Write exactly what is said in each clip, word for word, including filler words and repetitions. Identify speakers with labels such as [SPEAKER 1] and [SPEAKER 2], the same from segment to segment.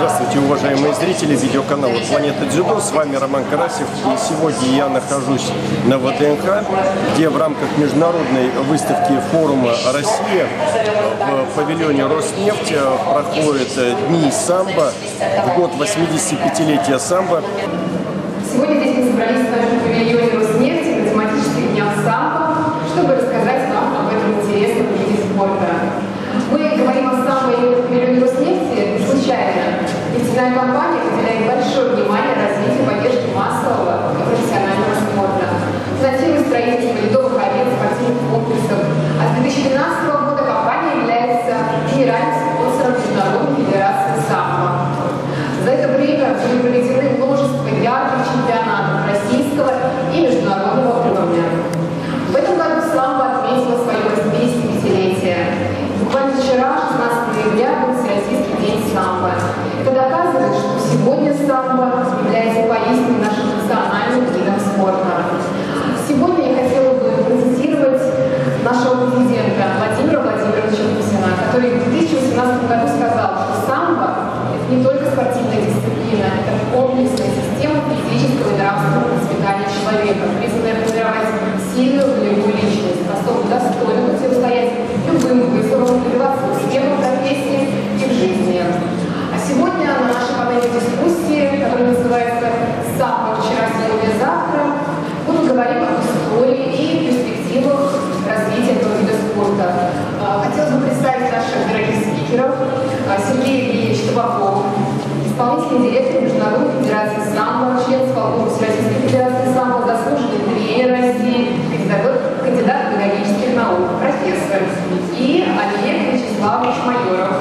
[SPEAKER 1] Здравствуйте, уважаемые зрители видеоканала «Планета Дзюдо». С вами Роман Карасев. И сегодня я нахожусь на ВДНХ, где в рамках международной выставки форума «Россия» в павильоне «Роснефть» проходят дни самбо в год восьмидесятипятилетия самбо.
[SPEAKER 2] Сегодня здесь мы собрались в нашем павильоне «Роснефти» на тематических днях самбо, чтобы рассказать вам об этом интересном виде спорта. Мы говорим о самбо именно в павильоне «Роснефти» не случайно. Нефтяная компания уделяет большое внимание развитию и поддержке массового и профессионального спорта. Финансирует строительство ледовых арен, спортивных комплексов. А с две тысячи двенадцатого года компания является генеральным спонсором Международной федерации самбо. За это время были проведены множество ярких чемпионатов российского и международного уровня. В этом году самбо отметила свое восьмидесятипятилетие. Буквально вчера, шестнадцатого ноября, был Всероссийский день самбо. Это доказывает, что сегодня самбо является поистине нашим национальным видом спорта. Сегодня я хотела бы процитировать нашего президента Владимира Владимировича Путина, который в две тысячи восемнадцатом году сказал, что самбо – это не только спортивная дисциплина, это комплексная система физического и нравственного воспитания человека, призванная формировать сильную волевую личность, способную достойно противостоять любым вызовам, добиваться успеха в профессии и в жизни. А сегодня на нашей панели дискуссии, которая называется «Самбо вчера, сегодня, завтра», мы поговорим об истории и перспективах развития этого вида спорта. Хотелось бы представить наших дорогих спикеров. Сергей Ильич Табаков, исполнительный директор Международной федерации самбо, член исполкома Всероссийской федерации самбо, заслуженный тренер России, кандидат педагогических наук, профессор. И Олег Вячеславович Майоров,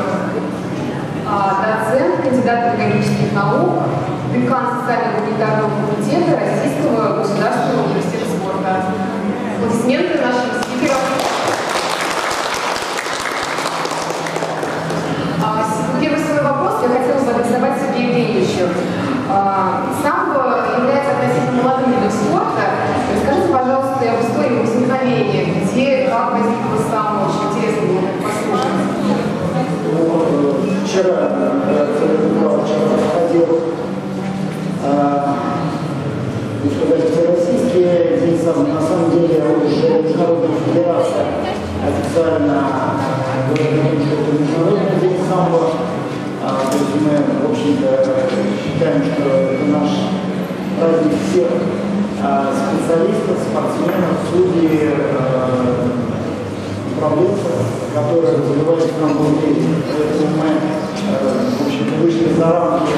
[SPEAKER 2] доцент, кандидат педагогических наук, декан социально-гуманитарного факультета Российского государственного университета спорта. Аплодисменты нашим спикерам. Первый свой вопрос я хотела бы адресовать Сергею Ильичу. Самбо является относительно молодым видом спорта. Расскажите, пожалуйста, об истории возникновения, где, как возникло самбо, очень интересно было послушать.
[SPEAKER 3] Вчера, вчера проходил Всероссийский день самбо. На самом деле уже Международная федерация официально говорит, что это Международный день самбо. То есть мы, в общем-то, считаем, что это наш праздник всех специалистов, спортсменов, судей, управленцев, которые развивают самбо в мире. Поэтому мы, в общем-то, вышли за рамки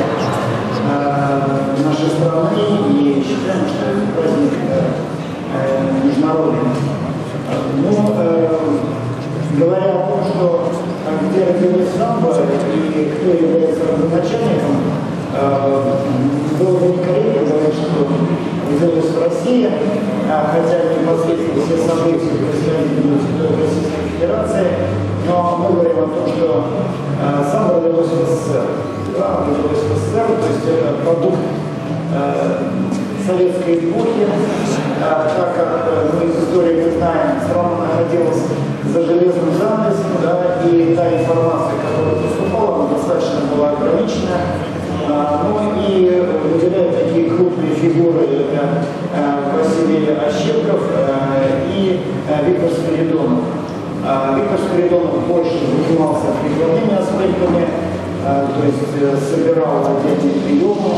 [SPEAKER 3] нашей страны и считаем, что это праздник международный. Но, говоря о том, что где родилось самбо и кто является родоначальником, было бы некорректно говорить, что родилось в России, хотя непосредственно все события происходили на территории Российской Федерации, но мы говорим о том, что самбо родилось в СССР. Да, родилось в СССР, то есть это продукт советской эпохи, так как мы из истории не знаем, страна находилась за железным занавесом, да, и та информация, которая поступала, она достаточно была ограничена. Ну и выделяют такие крупные фигуры, это Василий Ощепков и Виктор Спиридонов. Виктор Спиридонов больше занимался прикладными аспектами, то есть собирал отдельные приемы,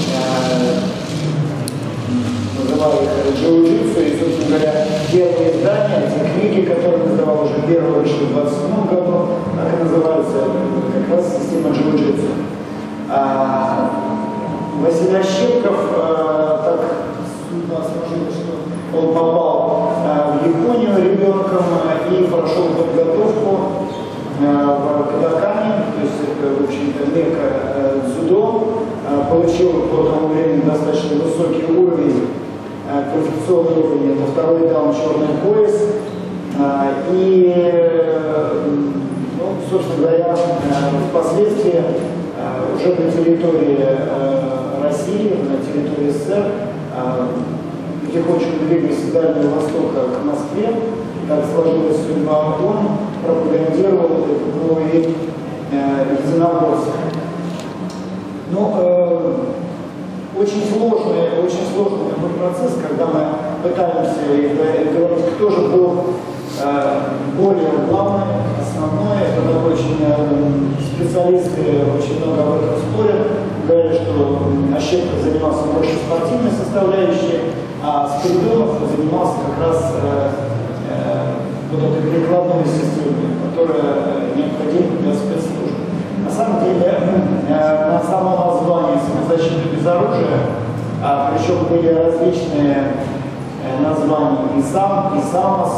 [SPEAKER 3] называл их джиу-джитсу, и, собственно говоря, первые издания, эти книги, которые называл уже первые, вышли в двадцать седьмом году, так и называются как раз система джиу-джитсу. А, Василий Ощепков а, так судьба сложилась, что он попал а, в Японию ребенком а, и прошел подготовку а, в Кодакане, то есть это, в общем-то, мека а, дзюдо, а, получил по тому времени достаточно высокий уровень, а, квалификационный уровень, это второй дан черный пояс, а, и, ну, собственно говоря, а, впоследствии уже на территории э, России, на территории СССР, э, потихонечку двигаясь с Дальнего Востока к Москве, так сложилась судьба, он пропагандировал этот новый вид э, единоборства. Ну, э, очень сложный, очень сложный такой процесс, когда мы пытаемся говорить, кто же был э, более главный, основной. Это такой очень э, специалисты очень много об этом спорят. Говорят, что Ощепков занимался больше спортивной составляющей, а Спиридонов занимался как раз э, э, вот этой прикладной системой, которая необходима для спецслужб. На самом деле, э, на само название «Самозащита без оружия», а, причем были различные э, названия и сам, и САМОС,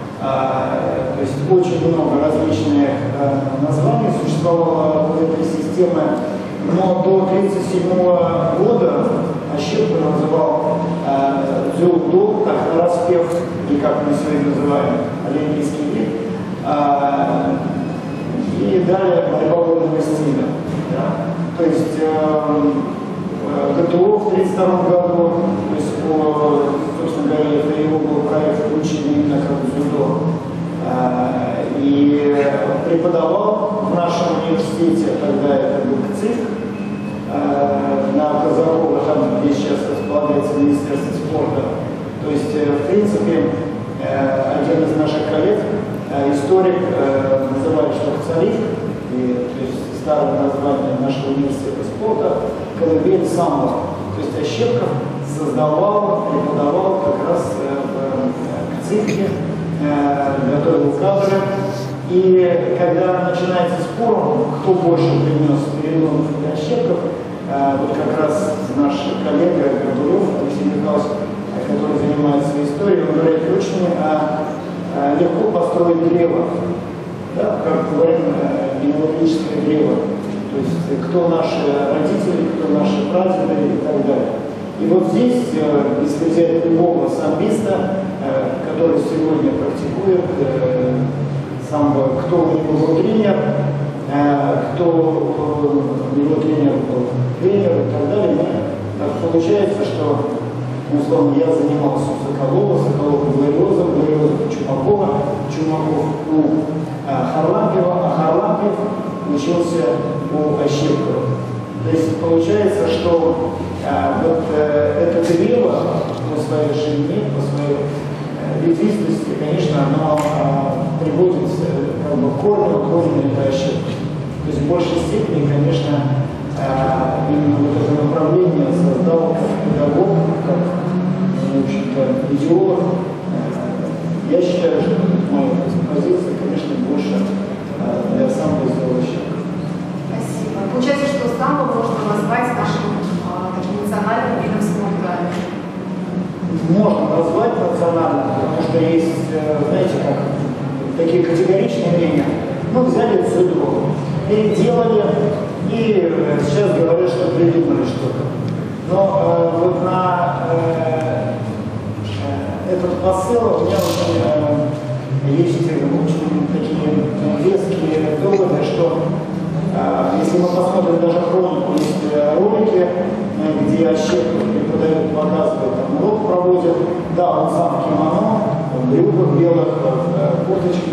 [SPEAKER 3] а, то есть очень много различных э, названий существовало у этой системы, но до тысяча девятьсот тридцать седьмого года Ощепков называл э, дзюдо, так нараспев, и как мы сегодня называем, олимпийский вид, э, и далее борьба водного стиля. Да? То есть э, ГТО в тридцать втором году, то есть по, собственно говоря, это его был проект обучения именно как дзюдо. Э, и преподавал в нашем университете, тогда это был КЦИК, э, на Казакова, там, где сейчас располагается Министерство спорта. То есть, э, в принципе, э, один из наших коллег, э, историк, э, называли Штокцалик, и, то есть старое название нашего университета спорта, колыбель самбо. То есть Ощепков создавал, преподавал как раз э, в КЦИКе, э, готовил кадры. И когда начинается спор, кто больше принес Спиридонов или Ощепков, э, вот как раз наш коллега Горбулев, Алексей Михайлович, который занимается историей, он говорит, очень э, легко построить древо, да, как говорим, э, генеалогическое древо. То есть кто наши родители, кто наши прадеды и так далее. И вот здесь, э, если взять любого самбиста, э, который сегодня практикует, э, сам, кто у него был тренер, э, кто у него тренер был тренер и так далее, так получается, что, условно, я занимался у Соколова, Соколов у Глориоза, Глориоза у Чумакова, Чумаков у э, Харлампьева, а Харлампьев учился у Ощепкова. То есть получается, что э, вот э, это древо по своей ширине, по своей э, ветвистости, конечно, оно э, приводит э, как бы корню, корню это Ощепков. То есть в большей степени, конечно, э, именно вот это направление создал как педагог, как, в общем-то, идеолог. Э, я считаю, что моя позиция, конечно, больше э, для самого сделала Ощепкова.
[SPEAKER 2] Получается, что самбо можно назвать нашим а, таким национальным видом спорта.
[SPEAKER 3] Можно назвать национальным, потому что есть, знаете, как такие категоричные мнения. Ну, взяли дзюдо, переделали, и сейчас говорят, что придумали что-то. Но э, вот на э, этот посыл у меня очень, э, есть очень такие веские доводы, что если мы посмотрим даже хронику, есть ролики, где Ощепков преподает, показывает, там урок проводит, да, он сам в кимоно, в брюках белых, в курточке,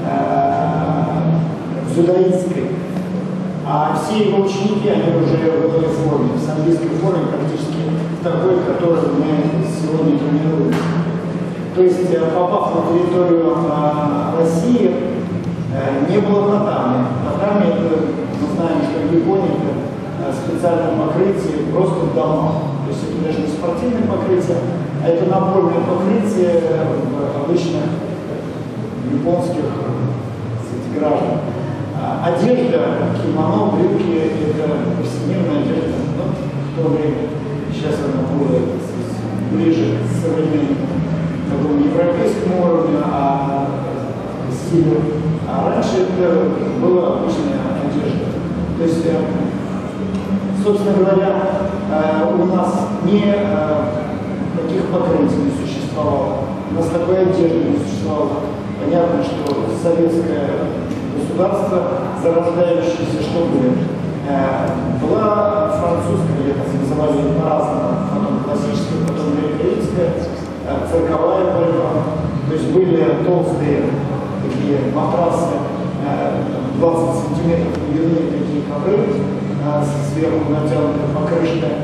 [SPEAKER 3] в дзюдоистской. А все его ученики, они уже в этой форме, в самбистской форме, практически такой, которой мы сегодня тренируемся. То есть, попав на территорию России, не было татами. Татами, это, мы знаем, что в Японии это специальное покрытие просто в домах. То есть это даже не спортивное покрытие, а это напольное покрытие в обычных японских, кстати, граждан. Одежда, кимоно, брюки – это повседневная одежда. Но в то время, сейчас она была ближе к современному такому европейскому уровню, а стилю. А раньше это была обычная одежда. То есть, собственно говоря, у нас не таких покрытий не существовало, у нас такой одежды не существовало. Понятно, что советское государство, зарождающееся, что было? Была французская, я так называли по-разному, потом классическая, потом греко-римская, цирковая борьба. То есть были толстые такие матрасы, двадцать сантиметров длины, такие ковры, сверху натянутой покрышкой.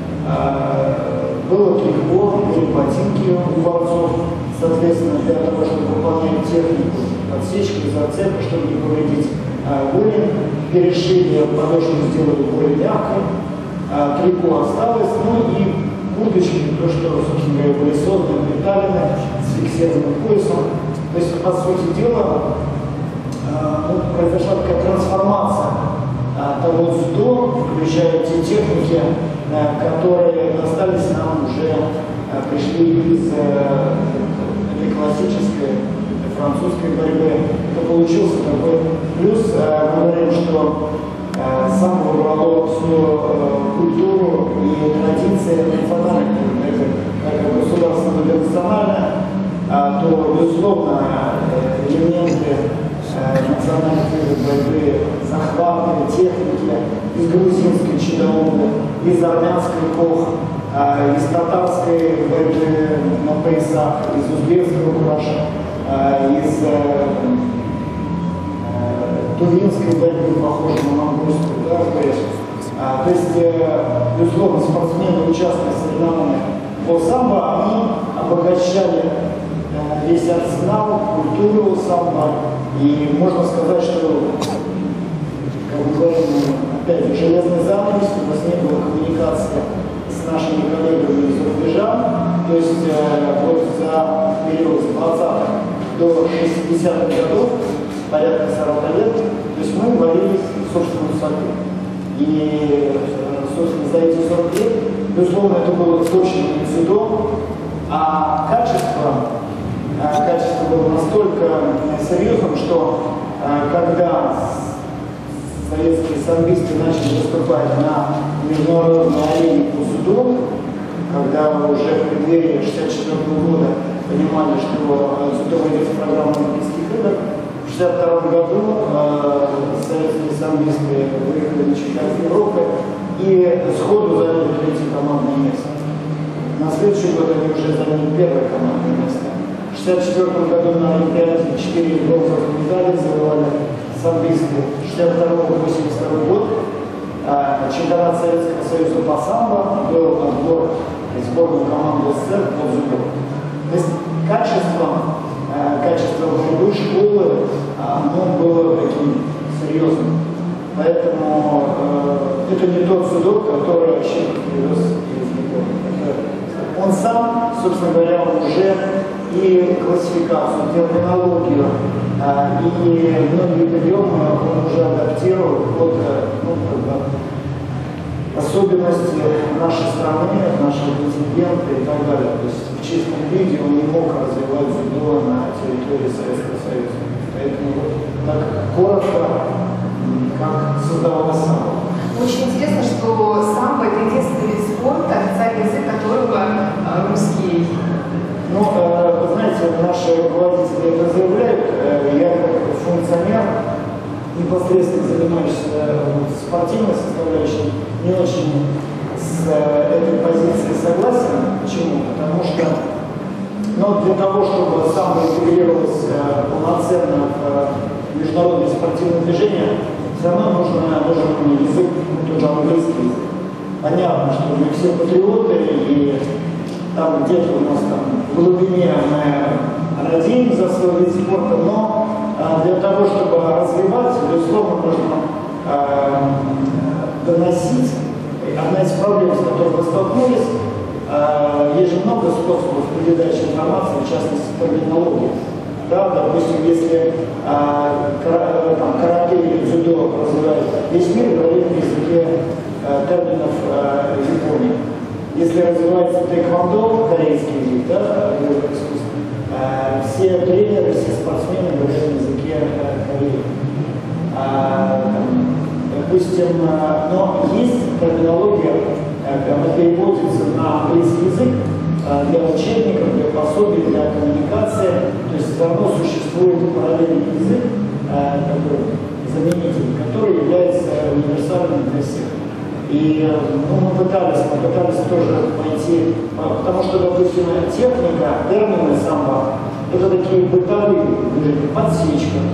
[SPEAKER 3] Было трикот, были ботинки у борцов, соответственно, для того, чтобы выполнять технику подсечки, зацепки, чтобы не повредить голень. Перешили подошву, сделали более мягкой, трико осталось, ну и курточки, то, что, собственно говоря, были созданы, приталены, с фиксированным поясом. То есть, по сути дела, ну, произошла такая трансформация того дзюдо, включая те техники, которые достались нам уже, пришли из классической французской борьбы. Это получился такой плюс. Мы говорим, что сам выбрало всю культуру и традиции национальной, как государство национальное, то, безусловно, элементы национальных видов борьбы, захваты, техники из грузинской чидауны, из армянской кох, из татарской борьбы на поясах, из узбекского кураша, из тувинской борьбы, похожей на монгольскую, да, а, то есть, безусловно, спортсмены, участники в соревнованиях по самбо, они обогащали э, весь арсенал, культуру самбо, и можно сказать, что, как мы говорим, опять же, железный занавес, у нас не было коммуникации с нашими коллегами из рубежа, то есть э, вот за период с двадцатых до шестидесятых годов, порядка сорока лет, то есть мы варились в собственном соку. И, собственно, за эти сорок лет, безусловно, это было точно дзюдо, а качество, качество было настолько серьезным, что когда советские самбисты начали выступать на международной арене по дзюдо, когда уже в преддверии шестьдесят четвёртого года понимали, что дзюдо войдет в программу Олимпийских игр, в шестьдесят втором году э, советские самбисты выехали на чемпионат Европы и сходу заняли третье командное место. На следующий год они уже заняли первое командное место. В шестьдесят четвёртом году на Олимпиаде четыре бронзовых медали завоевали самбисты. шестьдесят второй — восемьдесят второй год э, чемпионат Советского Союза по самбо был отбор в сборную команду СССР по дзюдо. То есть качество качество борьбы школы, оно было таким серьезным. Поэтому э, это не тот дзюдо, который вообще привез из Японии. Он сам, собственно говоря, уже и классификацию, терминологию, э, и многие приемы он уже адаптировал под ну, особенности нашей страны, нашего контингента и так далее. То есть в чистом виде он не мог развивать дзюдо на территории Советского Союза. Поэтому вот так коротко, как создавалось самбо.
[SPEAKER 2] Очень интересно, что самбо — это единственный вид спорта, официальный язык которого э, русский.
[SPEAKER 3] Ну, э, вы знаете, наши руководители это заявляют. Э, я как функционер, непосредственно занимающийся вот, спортивной составляющей, не очень с э, этой позицией согласен. Почему? Потому что ну, для того, чтобы самбо интегрировалось э, полноценно в э, международное спортивное движение, все равно нужно, нужен язык, ну, тот же английский язык. Понятно, что мы все патриоты, и там где-то у нас там в глубине мы радеем за свой вид спорта, но э, для того, чтобы развивать, безусловно, нужно э, доносить. Одна из проблем, с которой мы столкнулись, э, есть же много способов передачи информации, в частности, терминологии. Да, допустим, если э, кара, там, карате или дзюдо развивает весь мир, говорит на языке э, терминов э, Японии. Если развивается тэквондо, корейский язык, да, искусство, э, все тренеры, все спортсмены говорят на языке э, Кореи. А, там, допустим, э, но есть терминология, э, она переводится на английский язык, для учебников, для пособий, для коммуникации. То есть все равно существует параллельный язык, который, заменитель, который является универсальным для всех. И ну, мы пытались, мы пытались тоже найти, потому что, допустим, техника, термины самбо, это такие бытовые движения, подсечка,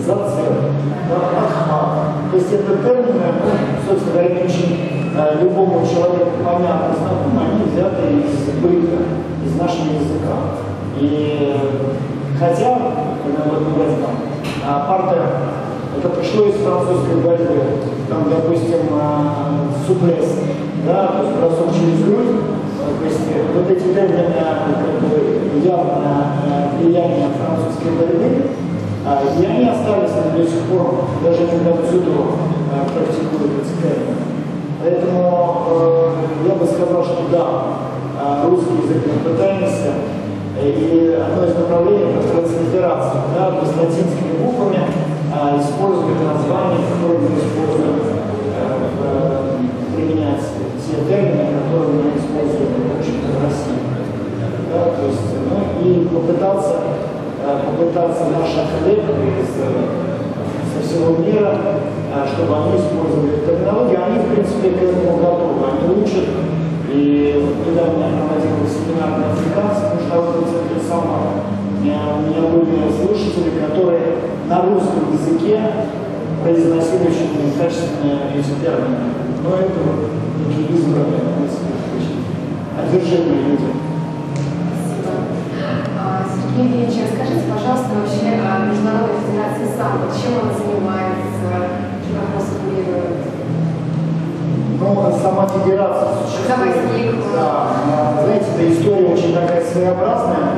[SPEAKER 3] зацеп, да, отхват. То есть это термины, ну, собственно говоря, не очень э, любому человеку понятно, знакомы, они взяты из быта, из нашего языка. И хотя, когда вот мы возьмем а, партер, это пришло из французской борьбы, там, допустим, а, суплес, да, то есть бросок через грудь, то есть вот эти термины, как бы, явное влияние французской борьбы, а, и они остались до сих пор, даже когда в дзюдо а, практикуют эти термины. Поэтому э, я бы сказал, что да, русский язык мы пытаемся, и одно из направлений это транслитерация, да, то есть латинскими буквами а, использовать названия, которые мы используем, э, применять те термины, которые мы используем в общем-то в России. Да, то есть, ну, и попытаться, э, попытаться наших коллег из, со всего мира, э, чтобы они использовали терминологию, они в принципе к этому готовы, они учат. И недавно я проводил семинар на африканском международном центре «Самара». У меня, у меня были слушатели, которые на русском языке произносили очень качественные эти термины. Но это вот такие избранные, очень одержимые люди.
[SPEAKER 2] Спасибо. Сергей Ильич, расскажите, пожалуйста, вообще о Международной Федерации самбо. Чем она занимается, что как вас курирует?
[SPEAKER 3] Ну, сама федерация существует. Да, знаете, эта история очень такая своеобразная.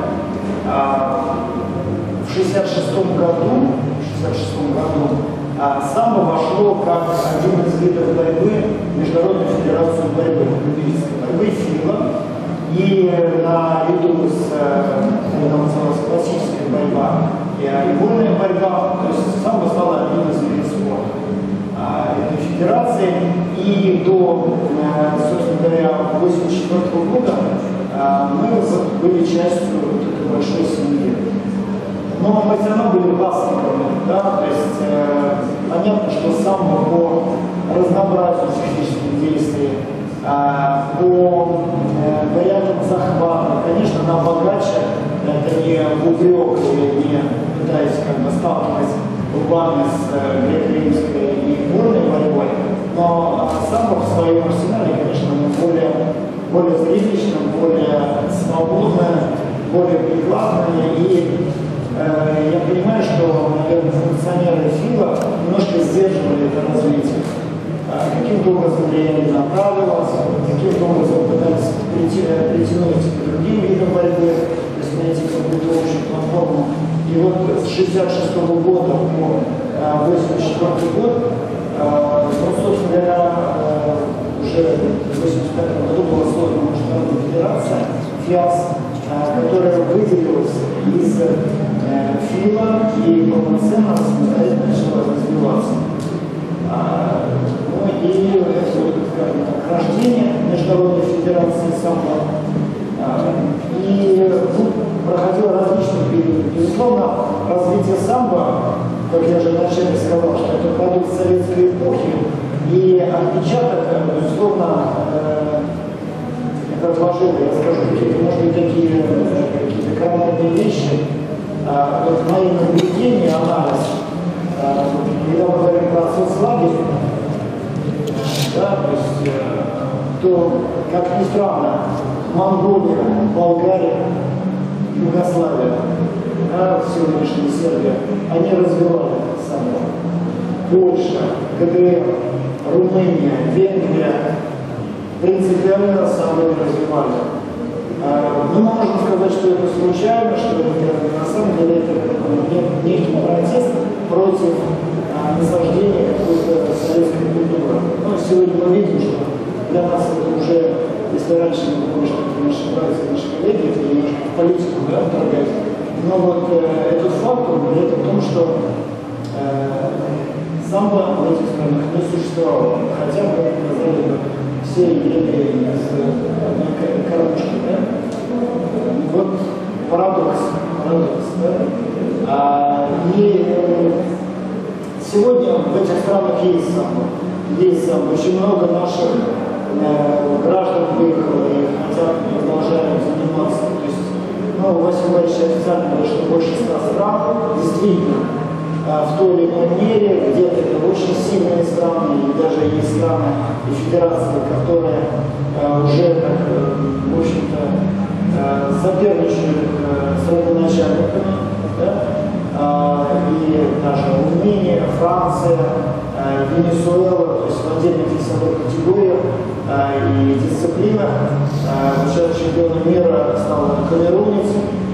[SPEAKER 3] В шестьдесят шестом году, в шестьдесят шестом году самбо вошло как один из видов борьбы в Международную Федерацию борьбы, любительской борьбы ФИБА. И наряду с, это называлась классическая борьба и вольная борьба, то есть самбо стало одним из видов спорта этой федерации, и до, собственно говоря, восемьдесят четвёртого года мы были частью вот этой большой семьи. Но мы все равно были властниками, да, то есть э, понятно, что самбо по разнообразию физических действий, э, по э, вариантам захвата, конечно, она богаче, это не упрек или не пытаясь как бы сталкивать лбами с греко-римской и вольной борьбой, но самбо в своем арсенале, конечно, более, более зрелищным, более свободное, более прикладное. И э, я понимаю, что, наверное, функционеры ФИБА немножко сдерживали это развитие. Э, каким-то образом влияние на правила, каким-то образом пытались прийти, притянуть к другим видам борьбы, то есть найти какую-то общую платформу. И вот с шестьдесят шестого года по восемьдесят четвёртый год, ну, собственно говоря, уже в восемьдесят пятом году была создана Международная Федерация ФИАС, которая выделилась из ФИБА и полноценно самостоятельно начала развиваться. Ну и это вот, скажем так, рождение Международной Федерации самбо. И ну, проходило различные периоды. Безусловно, развитие самбо, как я уже вначале сказал, что это продукт советской эпохи, и отпечаток, безусловно, э, это отложило. Я скажу какие-то, может быть, такие какие-то коронные вещи. А, вот мои наблюдения, анализ, а, когда мы говорим про соцлагерь, да, то есть, э, то, как ни странно, Монголия, Болгария, Югославия, да, сегодняшняя Сербия, они развивали самбо. Польша, ГДР, Румыния, Венгрия принципиально самбо развивали. Ну, мы можем сказать, что это случайно, что это, на самом деле это некий протест против насаждения какой-то советской культуры. Но сегодня мы видим, что для нас это уже, если раньше мы думали, что это наши братья, наши коллеги, это немножко в политику, да, вторгать. Но вот э, этот факт говорит о том, что э, самбо в этих странах не существовало. Хотя бы сказали бы все ели из одной коробочки, да? Вот парадокс, парадокс, да? А, и э, сегодня в этих странах есть самбо. Есть самбо. Очень много наших э, граждан выехало и хотят продолжать заниматься. То есть, ну, Василий Иванович официально говорит, что больше ста стран. Действительно, в той или иной мере, где-то это очень сильные страны, и даже есть страны и федерации, которые уже, так, в общем-то, соперничают с родоначальниками, да? И даже Румыния, Франция, Венесуэла, то есть в отдельных весовых категориях и дисциплинах. Сейчас чемпионом мира стал камерунец,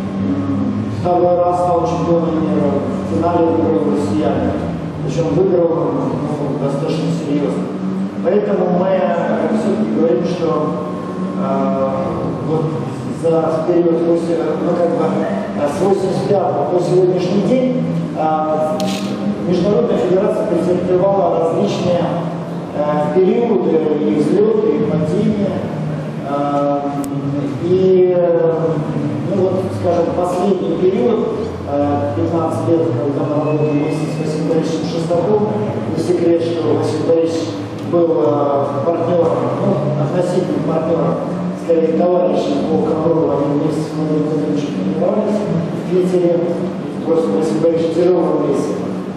[SPEAKER 3] второй раз стал чемпионом мира, в финале выиграл россияне, причем выиграл ну, достаточно серьезно. Поэтому мы все-таки говорим, что э, вот за период после, ну, как бы, с восемьдесят пятого по сегодняшний день э, Международная федерация претерпевала различные э, периоды, и взлеты, и падения. Э, и, ну вот, скажем, последний период, пятнадцать лет, когда мы работали вместе с Василием Борисовичем Шестаковым, не секрет, что Василий Борисович был партнером, ну, относительным партнером, скорее товарищем по Коврову, они вместе с Владимиром Владимировичем тренировались в Питере, просто Василий Борисович тяжело вместе.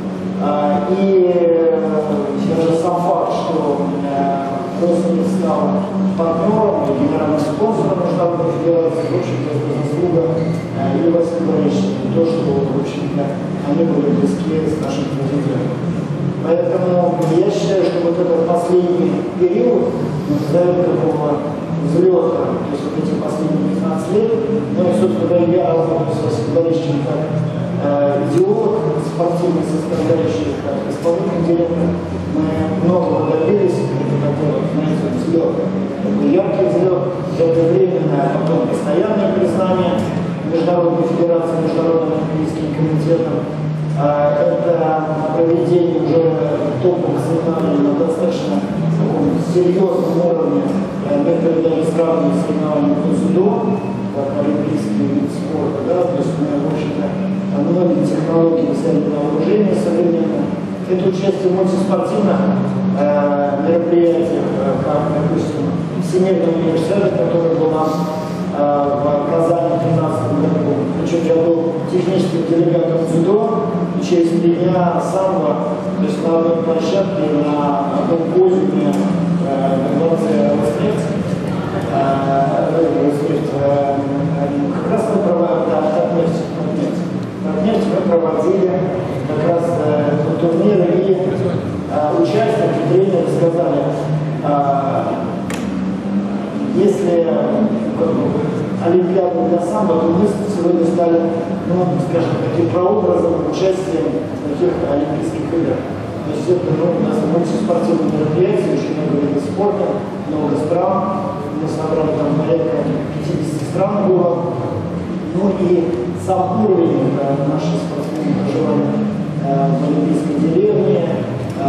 [SPEAKER 3] И даже сам факт, что Росмир стал партнером и генеральным спонсором Международной федерации, в общем-то, это заслуга и Василия Борисовича, и то, что, в общем-то, они были близки с нашим президентом. Поэтому я считаю, что вот этот последний период, назовем такого взлета, то есть вот эти последние пятнадцать лет, ну и, собственно говоря, я работаю с Василием Борисовичем как э, идеолог спортивной составляющей, как исполнительный директор. Мы многого добились, это такой, знаете, взлет, такой яркий взлет, это временное, а потом постоянное признание Международной федерации, Международным олимпийским комитетом. Это проведение уже топовых соревнований на достаточно таком серьезном уровне, некоторые даже сравнивают соревнования по дзюдо, как олимпийский вид спорта, да, то есть мы, в общем-то, многие технологии взяли на вооружение современное. Это участие в мультиспортивных э, мероприятиях, как, допустим, Всемирный университет, который был нам э, в Казани в две тысячи тринадцатом году. Причем я был техническим делегатом дзюдо, и через три дня самбо, то есть на одной площадке, на одном подиуме организация Роснефть, как раз мы проводили, да, Татнефть, Татнефть мы проводили как раз турниры, и участники, тренеры сказали, если Олимпиаду для самбо, то мы сегодня стали, ну, скажем, таким прообразом участия в таких Олимпийских играх. То есть это, ну, у нас мультиспортивное мероприятие, очень много видов спорта, много стран. Мы собрали там порядка пятьдесят стран было. Ну и сам уровень да, нашей спортсмены проживания э, в Олимпийской деревне, э,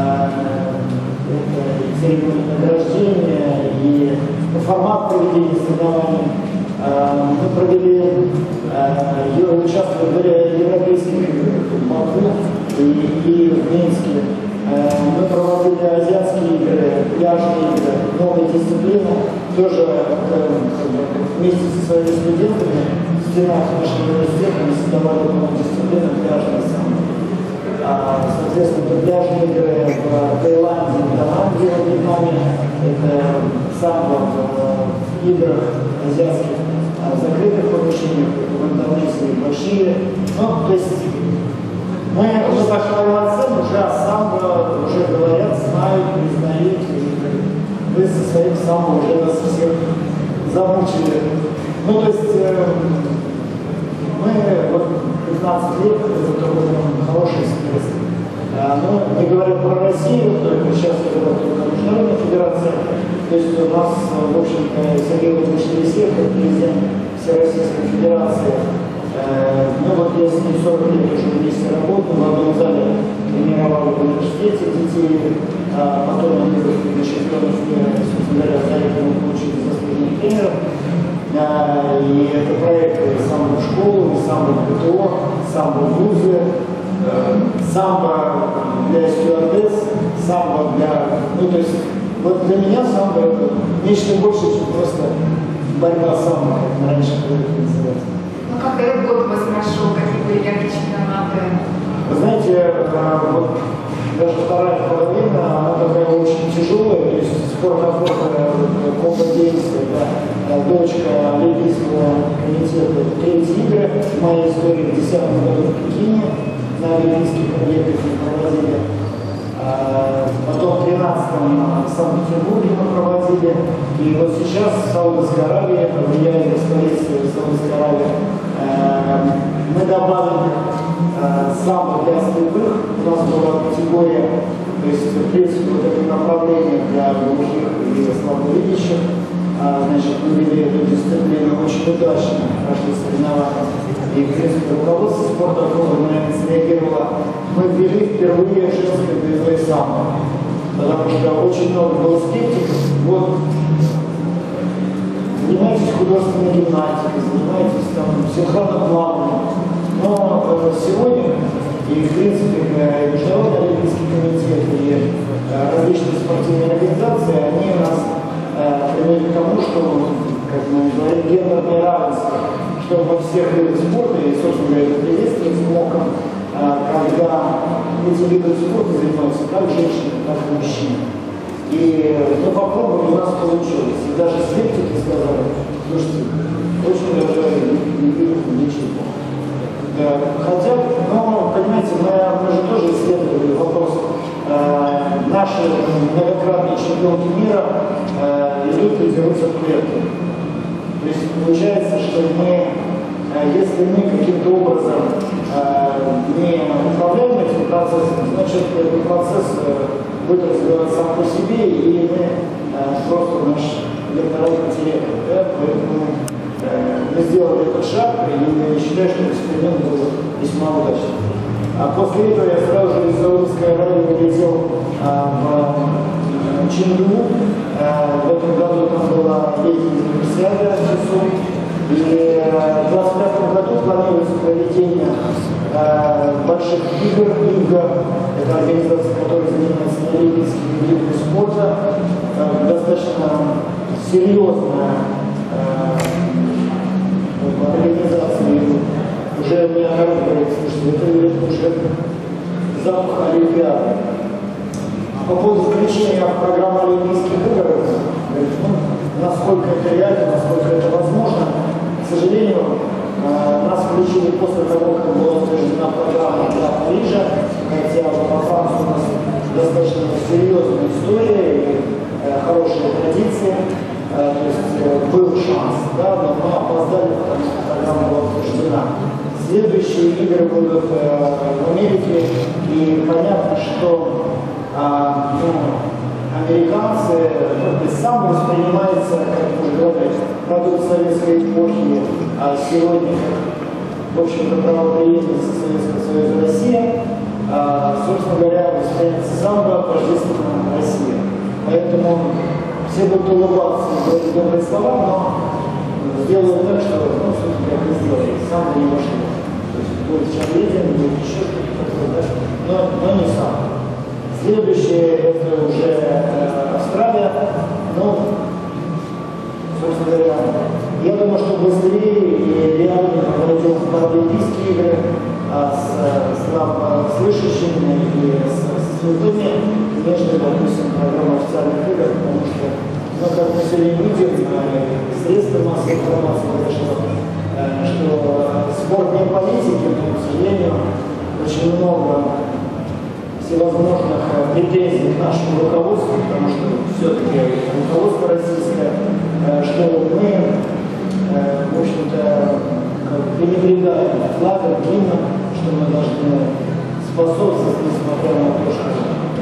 [SPEAKER 3] это церемония награждения и формат проведения соревнований. Мы провели, участвовали в европейских играх в Баку и, и в Минске. Мы проводили азиатские игры, пляжные игры, новые дисциплины. Тоже вместе со своими студентами в стенах нашего университета мы создавали новые дисциплины пляжные самбо. Соответственно, это пляжные игры в Таиланде, в Таиланде, в Вьетнаме. Это самбо в играх азиатских, закрытых помещениях, в Индонезии большие. Ну, то есть мы уже пошли молодцы, уже о самбо уже говорят, знают, признают. Вы со своим самбо уже нас всех замучили. Ну, то есть э, мы вот пятнадцать лет, это такой хороший стресс. А, ну, не говоря про Россию, только сейчас я говорю только Международная федерация. То есть у нас, в общем-то, Сергей Владимирович Елисеев, президент Всероссийской федерации, э, ну вот я с ним сорок лет уже вместе работаю, в одном зале тренировал в университете детей, а потом они вышли на чемпионов мира, собственно говоря, за это мы получили заслуженных тренеров. А, и это проекты самбо в школу, самбо в ГТО, самбо в вузы, э, самбо для стюардесс, самбо для, ну то есть вот для меня самбо это нечто больше, чем просто борьба самбо, как раньше это называется.
[SPEAKER 2] Ну как этот год у вас прошел, какие были яркие чемпионаты?
[SPEAKER 3] Вы знаете, вот даже вторая половина, она такая очень тяжелая, то есть спорт-охота, комбо-действие, да, дочка Олимпийского комитета, третьи игры в моей истории в десятом году в Пекине на Олимпийских объектах мы проводили. Потом в тринадцатом в Санкт-Петербурге мы проводили. И вот сейчас Саудовская Аравия, влияние столицы Саудовской Аравии, мы добавили самбо для слепых. У нас была категория, то есть в принципе вот это направление для глухих и слабовидящих. Значит, мы вели эту дисциплину очень удачно, прошли соревнования. И, в принципе, руководство спорта клуба на это среагировало. Мы ввели впервые женское движение самбо, потому что очень много было скептиков. Вот, занимайтесь художественной гимнастикой, занимайтесь там синхронным плаванием. Но э, сегодня, и, в принципе, Международный Олимпийский комитет и э, различные спортивные организации, они нас приводит к тому, что, как мы говорим, гендерное равенство, что во всех видах спорта, и, собственно говоря, это приветствует смоком, когда эти виды спорта занимаются как женщины, так и мужчины. И мы попробовали, у нас получилось. И даже скептики сказали, слушайте, очень даже не видят ничего. Хотя, но, понимаете, мы, мы же тоже исследовали вопрос. Э, наши многократные чемпионки мира э, идут лидируются в клетке. То есть получается, что мы, э, если мы каким-то образом э, не управляем этим процессом, значит этот процесс э, будет развиваться сам по себе, и мы э, просто наш электорат потеряли. Да? Поэтому э, мы сделали этот шаг, и я считаю, что эксперимент был весьма удачный. А после этого я сразу же из Саудовской Аравии улетел а, в Ченду. А, в этом году там была летняя универсиада в СИСУ. И в двадцать пятом году планируется проведение а, больших игр. ИГА, это организация, которая занимается олимпийскими видами спорта, а, достаточно серьезная а, организация. Уже мне народ говорит, слушайте, это, это уже запах Олимпиады. По поводу включения в программу Олимпийских игр, ну, насколько это реально, насколько это возможно, к сожалению, нас включили после того, как была утверждена программа для Парижа, хотя во Франции у нас достаточно серьезная история и хорошая традиция, то есть был шанс, да, но мы опоздали, потому что программа была утверждена. Следующие игры будут э, в Америке, и понятно, что э, ну, американцы, ну, самбо воспринимается, как мы говорили, продукт советской эпохи, а сегодня, в общем-то, правоприемница Советского Союза Россия, а, собственно говоря, воспринимается самбо тождественно Россия. Поэтому все будут улыбаться и говорить добрые слова, но сделаю так, что, ну, собственно, как и сделали, самбо не вошло. То есть будет чарлидинг, будет еще что-то такое, да? но, но не сам. Следующее это уже э, Австралия. Ну, собственно говоря, я думаю, что быстрее и реально проводил паралимпийские игры а с, с слабослышащими и с, с слепыми, нежели, допустим, программа официальных игр, потому что, ну, как мы сегодня видим, средства массовой информации произошло, что спорт не политики, но, к сожалению, очень много всевозможных претензий к нашему руководству, потому что все-таки руководство российское, что мы, в общем-то, пренебрегаем флагом, гимном, что мы должны способствовать, несмотря на то, что...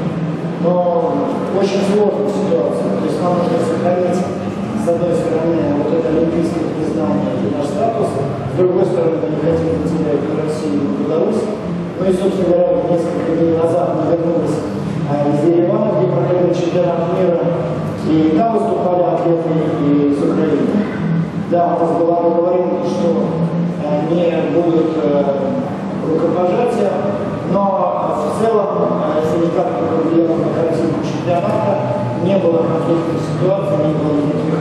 [SPEAKER 3] Но очень сложная ситуация, то есть нам нужно сохранить, с одной стороны, вот это олимпийское признание и наш статус, с другой стороны, мы не хотим потерять Россию и Беларусь. Ну и, собственно говоря, несколько дней назад мы вернулись из Еревана, где проходил чемпионат мира, и там выступали атлеты из Украины. Да, у нас была договоренность, что не будут рукопожатия, но в целом, если никак не повлияло на картинку чемпионата, не было конфликтной ситуации, не было никаких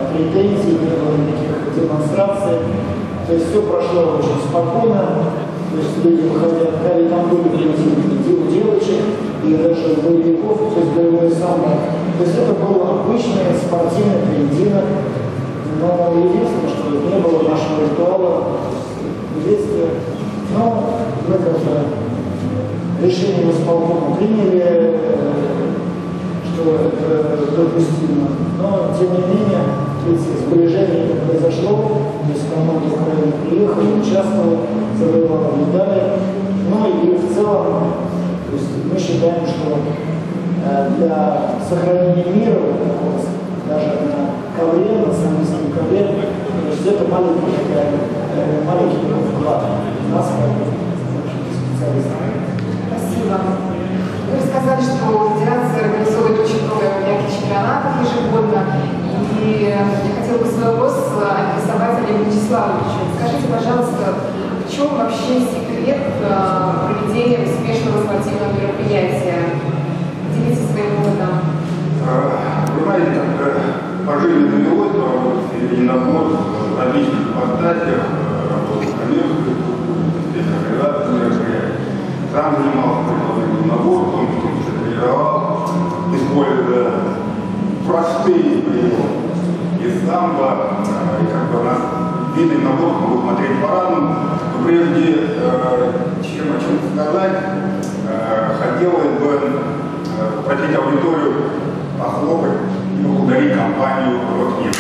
[SPEAKER 3] претензий, не было никаких демонстраций. То есть все прошло очень спокойно. То есть люди выходят, да, и там были у девочек, и даже боевиков, то есть боевое самбо. То есть это был обычный спортивный поединок. Но единственное, что не было нашего ритуала в детстве. Но мы как-то решение исполкома приняли, что это допустимо. Но, тем не менее, сближение это произошло, то есть команда Украины приехала, участвовала, завоевала медали. Ну и в целом, то есть мы считаем, что для сохранения мира, даже на ковре, на самом ковре, то есть это маленький, маленький вклад нас, как специалистов.
[SPEAKER 2] Спасибо. Вы рассказали, что Федерация организует очень много мягких чемпионатов ежегодно. И я хотела бы свой вопрос адресовать Олегу Вячеславовичу. Скажите, пожалуйста, в чем вообще секрет проведения успешного спортивного мероприятия? Делитесь своим опытом.
[SPEAKER 4] Вы знаете, как-то по жизни довелось поработать единобор в различных ипостасях, работать в коммерческой системе организации мероприятий. Сам занимался прикладным единоборством, в том числе тренировал, используя простые приемы из самбо, и как бы у нас виды единоборства могут смотреть по-разному. Но прежде чем о чем сказать, хотелось бы просить аудиторию похлопать и поблагодарить компанию «Роснефть».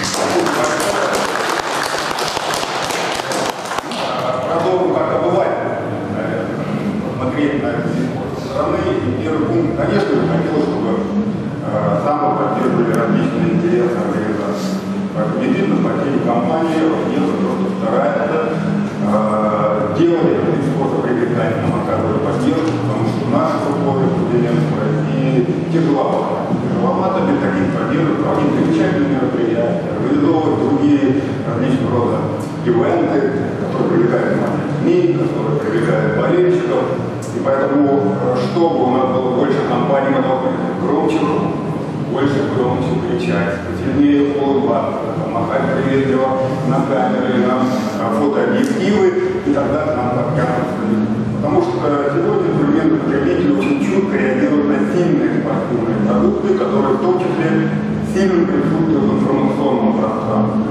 [SPEAKER 4] Продолжим как обыватель, наверное, посмотреть на это со стороны. И первый пункт, конечно же, хотелось, чтобы самбо поддерживали различные интересы организации. Поэтому действительно спортивные компании «Роснефть» просто стараются делать этот вид спорта привлекательным, оказывать поддержку, потому что наши условия студентов в России тяжеловато. Тяжеловато без таких поддержек проводить замечательные мероприятия, организовывать другие различного рода ивенты, которые привлекают внимание СМИ, которые привлекают болельщиков. И поэтому, чтобы у нас было больше компаний, мы должны громче, больше громче кричать, сильнее улыбаться, махать приветливо на камеры, на фотообъективы, и тогда к нам подкатываются люди. Потому что сегодня современные потребители очень чутко реагируют на сильные спортивные продукты, которые в том числе сильно присутствуют в информационном пространстве.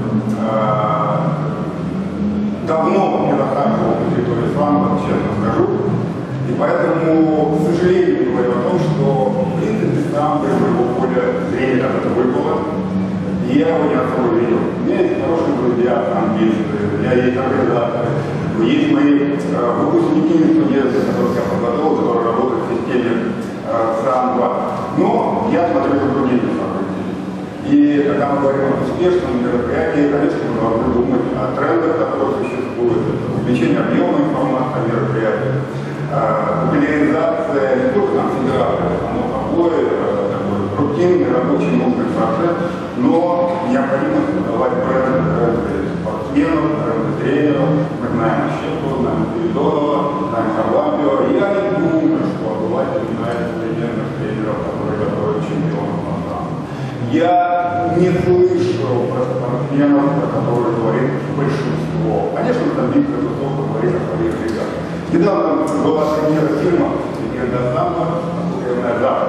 [SPEAKER 4] Давно не захаживал на территории самбо, честно скажу. И поэтому, к сожалению, говорю о том, что в принципе самбо из моего поля зрения когда-то выпало. И я его не особо видел. У меня есть хорошие друзья, самбисты, у меня есть организаторы, есть мои э, выпускники студенты, которых я подготовил, которые работают в системе э, самбо. Но я смотрю за другими событиями. И когда мы говорим о успешном мероприятии, конечно, мы должны думать о трендах, которые существуют. Это увеличение объема информации о мероприятиях, э, популяризация не только там федерации, само собой, э, такой рутинный рабочий нужный процесс, но необходимо создавать бренды, бренды спортсменов, бренды тренеров. Мы знаем Щепу, знаем Спиридонова, знаем Харлампио. Я не думаю, что обыватель знает современных тренеров, которые готовят чемпионов на самом. Я не слышу про спортсменов, про которые говорит большинство. Конечно, там Виктор Высоко говорит о своих ребятах. Недавно была премьера фильма «Легенда самбо», «Северная Запад».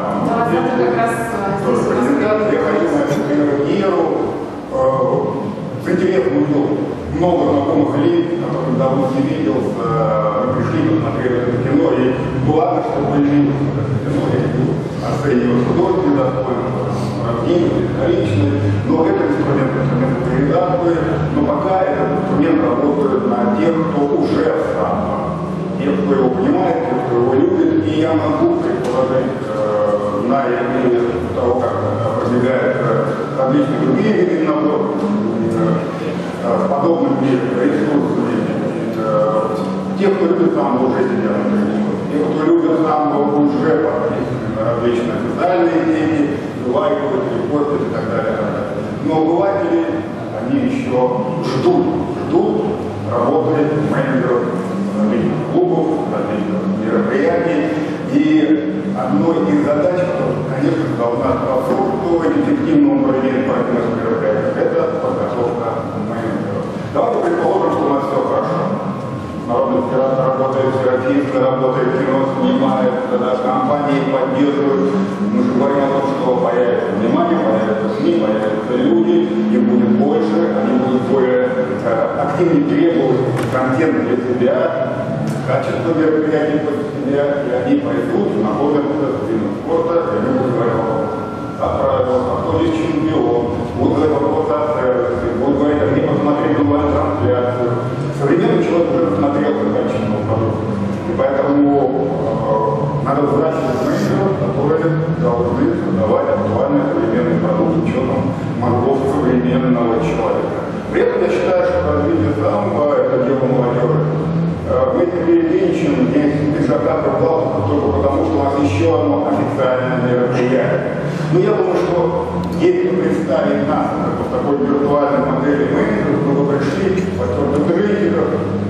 [SPEAKER 4] Я хочу на эту премьеру с интересом увидел много знакомых лиц, которых давно не видел, мы пришли, посмотрели это кино, и благо, что были это кино, я люблю оценивать художественные достоинства, сравнительные, историчные, но это инструмент, инструмент популяризации, но пока этот инструмент работает на тех, кто уже сам, тех, кто его понимает, тех, кто его любит, и я могу предположить, на того, как пробегают различные другие виды наборов, с подобными ресурсами. Те, кто любит самбо, уже сидят на тренировках. Те, кто любит самбо, уже подписаны на различные социальные сети, лайкают, репостят и так далее. Но обыватели, они еще ждут, ждут работы менеджеров различных клубов, различных мероприятий. И одной из задач, которая, конечно, должна способствовать эффективному проведению партнерских мероприятий, это подготовка менеджеров. Давайте предположим, что у нас все хорошо. Народный федерация работает когда компании поддерживают, мы же говорим о том, что появится внимание, появятся СМИ, появятся люди, их будет больше, они будут более активнее требовать контент для себя, качество мероприятий под себя, и они пойдут, находят виды спорта, и они будут говорить о правилах, а кто здесь чемпион, будут говорить вопрос о сервисе, будут говорить, а где посмотреть онлайн-трансляцию. Современный человек уже посмотрел заканчиваемого продукта. И поэтому э, надо взращивать менеджеров, которые должны создавать актуальный современный продукт с учетом мозгов современного человека. При этом я считаю, что развитие самбо – это дело молодежи. Мы перевенчим здесь пешеходных классов только потому, что у нас еще одно официальное мероприятие. Но я думаю, что если представить нас в такой виртуальной модели менеджеров, мы бы пришли в потертых рейдерах,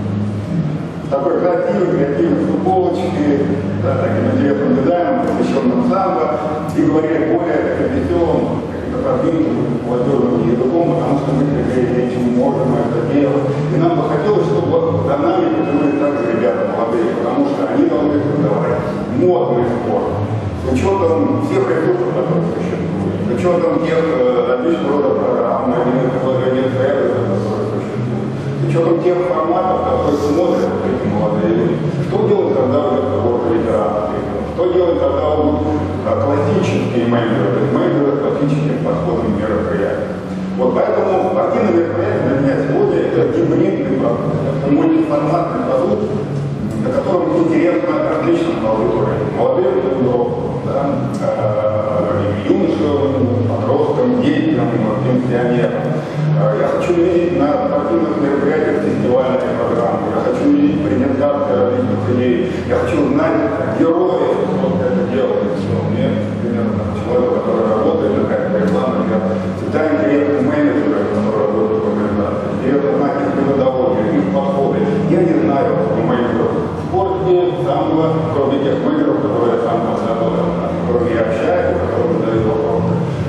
[SPEAKER 4] в такой красивой, креативной футболочке, да, таким интересным дизайном, посвященным самбо, и говорили более веселым, каким-то продвинутым, молодежным языком, потому что мы перевенчим можем это делать. И нам бы хотелось, чтобы за нами потянули также ребята молодые, потому что они должны создавать модный спорт. С учетом всех ресурсов, которые существуют, с учетом тех э, различных рода программ, мобильных приложений, сервисов, которые существуют, с учетом тех форматов, которые смотрят вот эти молодые люди. Что делать, когда у них разговор ветеранов? Что делать, когда будут э, классические менеджеры, то есть менеджеры с классическим подходом к мероприятиям? Вот поэтому спортивное мероприятие для меня сегодня это гибридный продукт, это мультиформатный продукт, на котором интересно различным аудиториям, молодым и взрослым, да, э, юношам, подросткам, детям, пенсионерам. Я хочу видеть на спортивных мероприятиях фестивальные программы, я хочу видеть презентации различных идей, я хочу знать героев, кто это делает. Мне, например, человек, который работает, какая-то реклама, я всегда интересны менеджеры, которые работают в организации, интересно знать их методологию, их подходы. Я не знаю менеджеров в спорте, самого, кроме тех менеджеров, которые я сам подготовил, с которыми я общаюсь, которым задаю вопросы.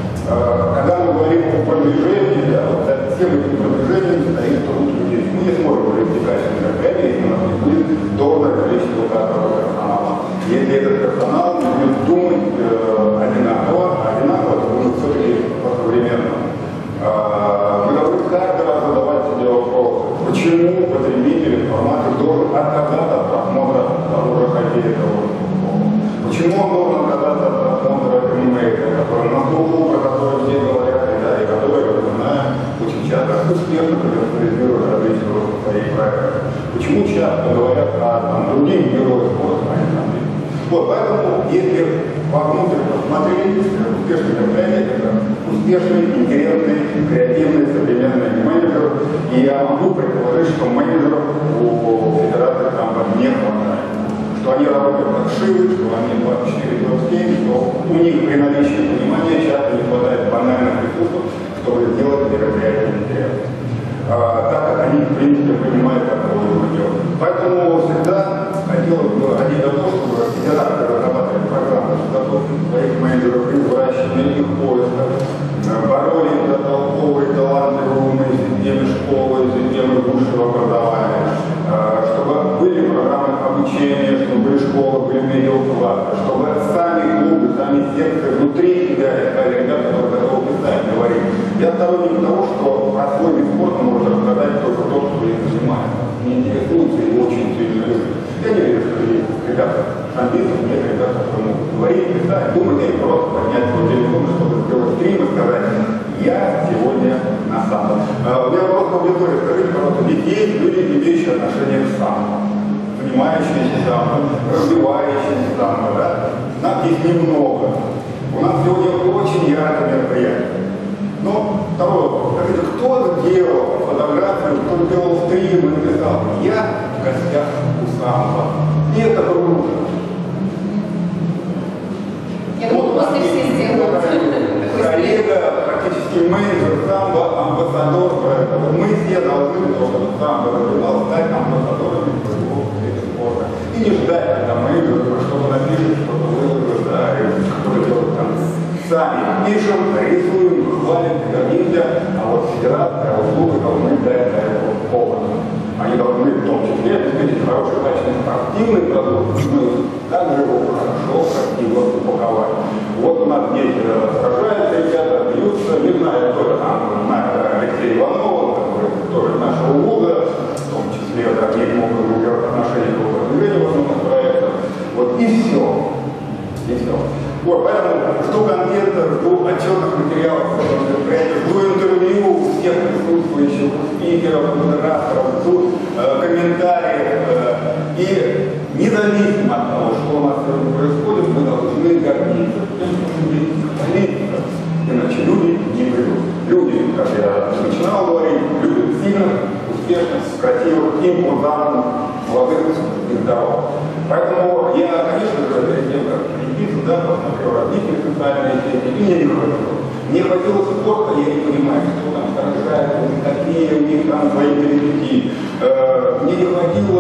[SPEAKER 4] Когда мы говорим о продвижении, да, вот за всем этим продвижением стоит труд людей. Мы не сможем провести качественное мероприятие, если у нас не будет должное количество кадрового персонала. Если этот персонал будет думать э, одинаково, а одинаково это будет все-таки по-современному. Э, мы должны каждый раз задавать себе вопрос, почему потребитель информации должен отказаться от просмотра того же хоккея, того же футбола. Почему он должен отказаться от просмотра ремейка, который на слуху, про который все говорят, да, и который, как мы знаем, очень часто успешно коммерциализируют различные свои проекты. Почему часто говорят о там, других героях спорта, а не там. Вот, поэтому, если вовнутрь посмотреть, успешный мероприятие, это успешный, интересный, креативный, современный менеджер. И я могу предположить, что менеджеров у федерации там не хватает. Что они работают как шивы, что они двадцать четыре двадцать семь, что у них при наличии понимания часто не хватает банальных ресурсов, чтобы сделать мероприятие интересным. А, так как они, в принципе, понимают, как это нужно делать. Поэтому всегда хотелось бы ходить до того, чтобы федерация разрабатывали программы, подготовки своих менеджеров и выращивания их поиска, боролись за толковые, талантливые умы, системы школы, системы высшего образования, чтобы были программы обучения, чтобы были школы, были медиа-классы, чтобы сами клубы, сами секции внутри себя искали ребята, которые готовы писать, говорить. Я сторонник того, что про свой вид спорта может рассказать только тот, кто им занимается. Не интересуется и очень сильно любит. Я не верю, что есть ребята шампинцев, нет ребят, которые могут говорить, писать, думать, или просто поднять свой телефон, чтобы сделать стрим и сказать, я сегодня на самом. У меня вопрос к аудитории, скажите, пожалуйста, ведь есть люди, имеющие отношение к самому, занимающиеся самым, развивающиеся самым, да? Нас есть немного. У нас сегодня очень яркое мероприятие. Но второй вопрос. Скажите, кто делал фотографию, кто делал стрим и написал, я в гостях у самого. И это круто.
[SPEAKER 2] Я думаю, после все сделают.
[SPEAKER 4] Коллега, практически менеджер, самбо, амбассадор проекта. Вот мы все должны, чтобы самбо развивал, стать амбассадорами своего вида спорта. И не ждать, когда менеджер что-то напишет, что-то выложит, да, и что-то делать там. Сами пишем, рисуем, хвалим, гордимся, а вот федерация, услуга должны дать для этого повода. Они должны в том числе обеспечить хороший, качественный, спортивный продукт, мы также его хорошо нас дети сражаются, ребята бьются, не знаю, кто это там, знаю, Алексей Иванов, который тоже нашего вуза, в том числе, каким образом отношения к продвижению возможных проектов. Вот и все. И все. Вот, поэтому жду контента, жду отчетных материалов, жду интервью всех присутствующих, спикеров, модераторов, жду э, комментариев. Э, и независимо от того, что у нас сегодня происходит, мы должны гордиться тем, что мы здесь политика, иначе люди не придут. Люди, как я начинал говорить, любят сильных, успешных, красивых, импозантных, молодых и здоровых. Поэтому я, конечно же, перед тем, как прийти сюда, посмотрел различные социальные сети, и мне не хватило. Мне хватило спорта, я не понимаю, что там сражаются, какие у них там свои перипетии. Э, мне не хватило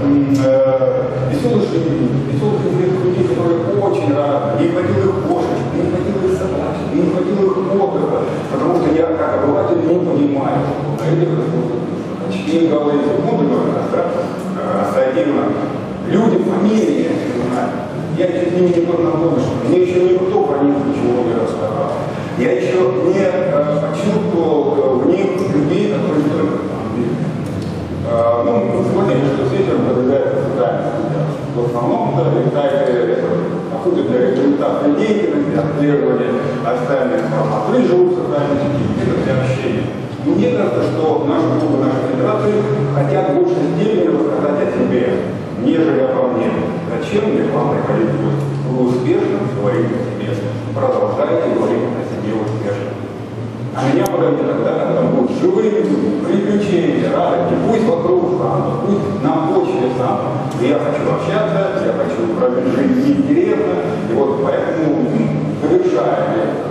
[SPEAKER 4] э, веселых жизней, веселых людей, которые очень разные. Не хватило их кошек, не хватило их собачек, не хватило их отдыха, потому что я, как обыватель, не понимаю, что на этих ресурсах очки, голые секунды, да, ассоциативно. Люди, фамилии, я не знаю. Я с ними не познакомился. Мне еще никто про них ничего не рассказал. Я еще не э, почувствовал в них людей, которые только там были. Э, ну, сегодня что с этим продвигается социальная сеть. В основном, да, сайты, охоты для рекомендации деятельности, отслеживания официальной информации. Или живут в социальной сети, это для общения. Но мне кажется, что наши клубы, наши федерации хотят в большей степени рассказать о себе, нежели обо мне. Зачем мне к вам приходить в гости? Вы успешно говорите о себе. Продолжайте говорить о себе успешно. А меня подойти тогда, когда там будут живые люди, приключения, радости. Пусть вокруг самого, пусть на почве самого. Я хочу общаться, я хочу прожить жизнь интересно. И вот поэтому, завершая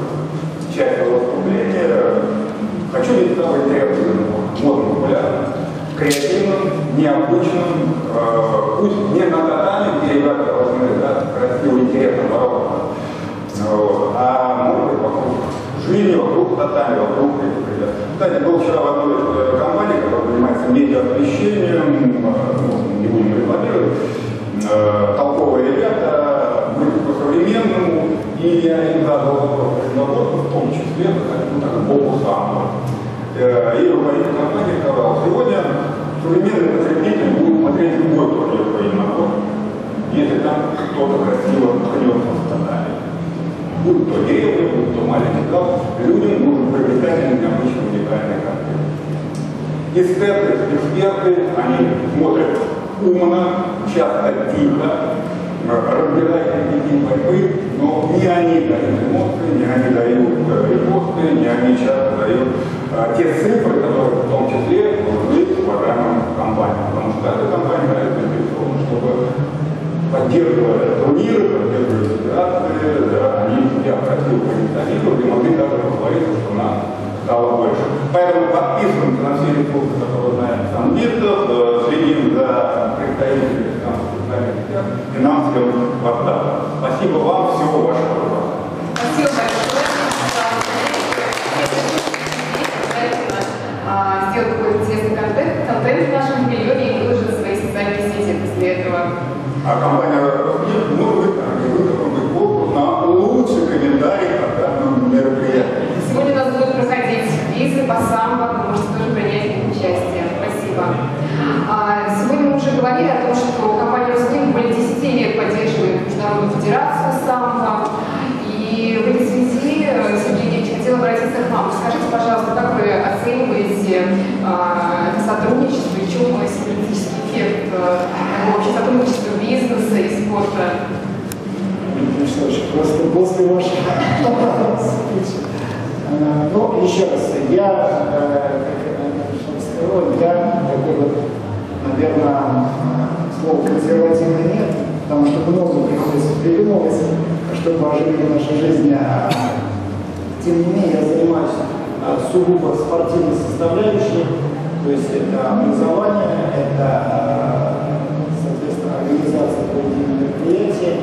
[SPEAKER 4] часть этого выступления, хочу ведь стать интересным, модным, популярным, креативным, необычным, э, пусть не на татами, где ребята должны, да, красиво, интересно бороться, э, а может быть вокруг жизни, вокруг татами, вокруг этих ребят. Кстати, был вчера в одной э, компании, которая занимается медиа-освещением, э, ну, не будем рекламировать, э, толковые ребята, были по-современному, и я им задал вопрос предназначен, в том числе, ну, так, Богу самому. И руководитель компании сказал, сегодня современный потребитель будет смотреть любой турнир по единоборству, если там кто-то красиво ткнется в стадами. Будь то деревня, будь то маленький зал, людям нужен привлекательный, необычный, уникальный контент. Эстеты, эксперты, они смотрят умно, часто тихо, разбирают какие борьбы, но не они дают эмоции, не они дают репосты, не они часто дают а, те цифры, которые в том числе нужны уважаемым компаниям. Потому что эта компания заинтересована, чтобы поддерживая турниры, поддерживая федерации, да, они себя красиво позиционируют и могли даже поговорить, что нас стало больше. Поэтому подписываемся на все ресурсы, которые знаем в Санбиртах, следим за представителями социальных сетях и нам всем хватает. Спасибо вам, всего вашего.
[SPEAKER 2] Спасибо большое. Сделать какой-то интересный контент, контент в нашем павильоне и выложить в свои социальные сети после этого.
[SPEAKER 4] А компания «Роснефть» может быть выиграть конкурс на лучший комментарий к данному мероприятию.
[SPEAKER 2] Сегодня у нас будут проходить квизы по самбо, вы можете тоже принять в них участие. Спасибо. Сегодня мы уже говорили о том, что компания «Роснефть» более десяти лет поддерживает Международную федерацию самбо. И в этой связи, Сергей Евгеньевич, хотела обратиться к вам. Скажите, пожалуйста, как вы оцениваете а, это сотрудничество и в чем синергетический эффект а, вообще сотрудничества бизнеса и спорта?
[SPEAKER 3] Ну что ж, просто после вашего ну, еще раз, я, как сказал, я такой вот, наверное, слова консервативный нет, потому что много приходится придумывать, чтобы оживить нашу жизнь. Тем не менее, я занимаюсь сугубо спортивной составляющей, то есть это образование, это, соответственно, организация проведения мероприятий.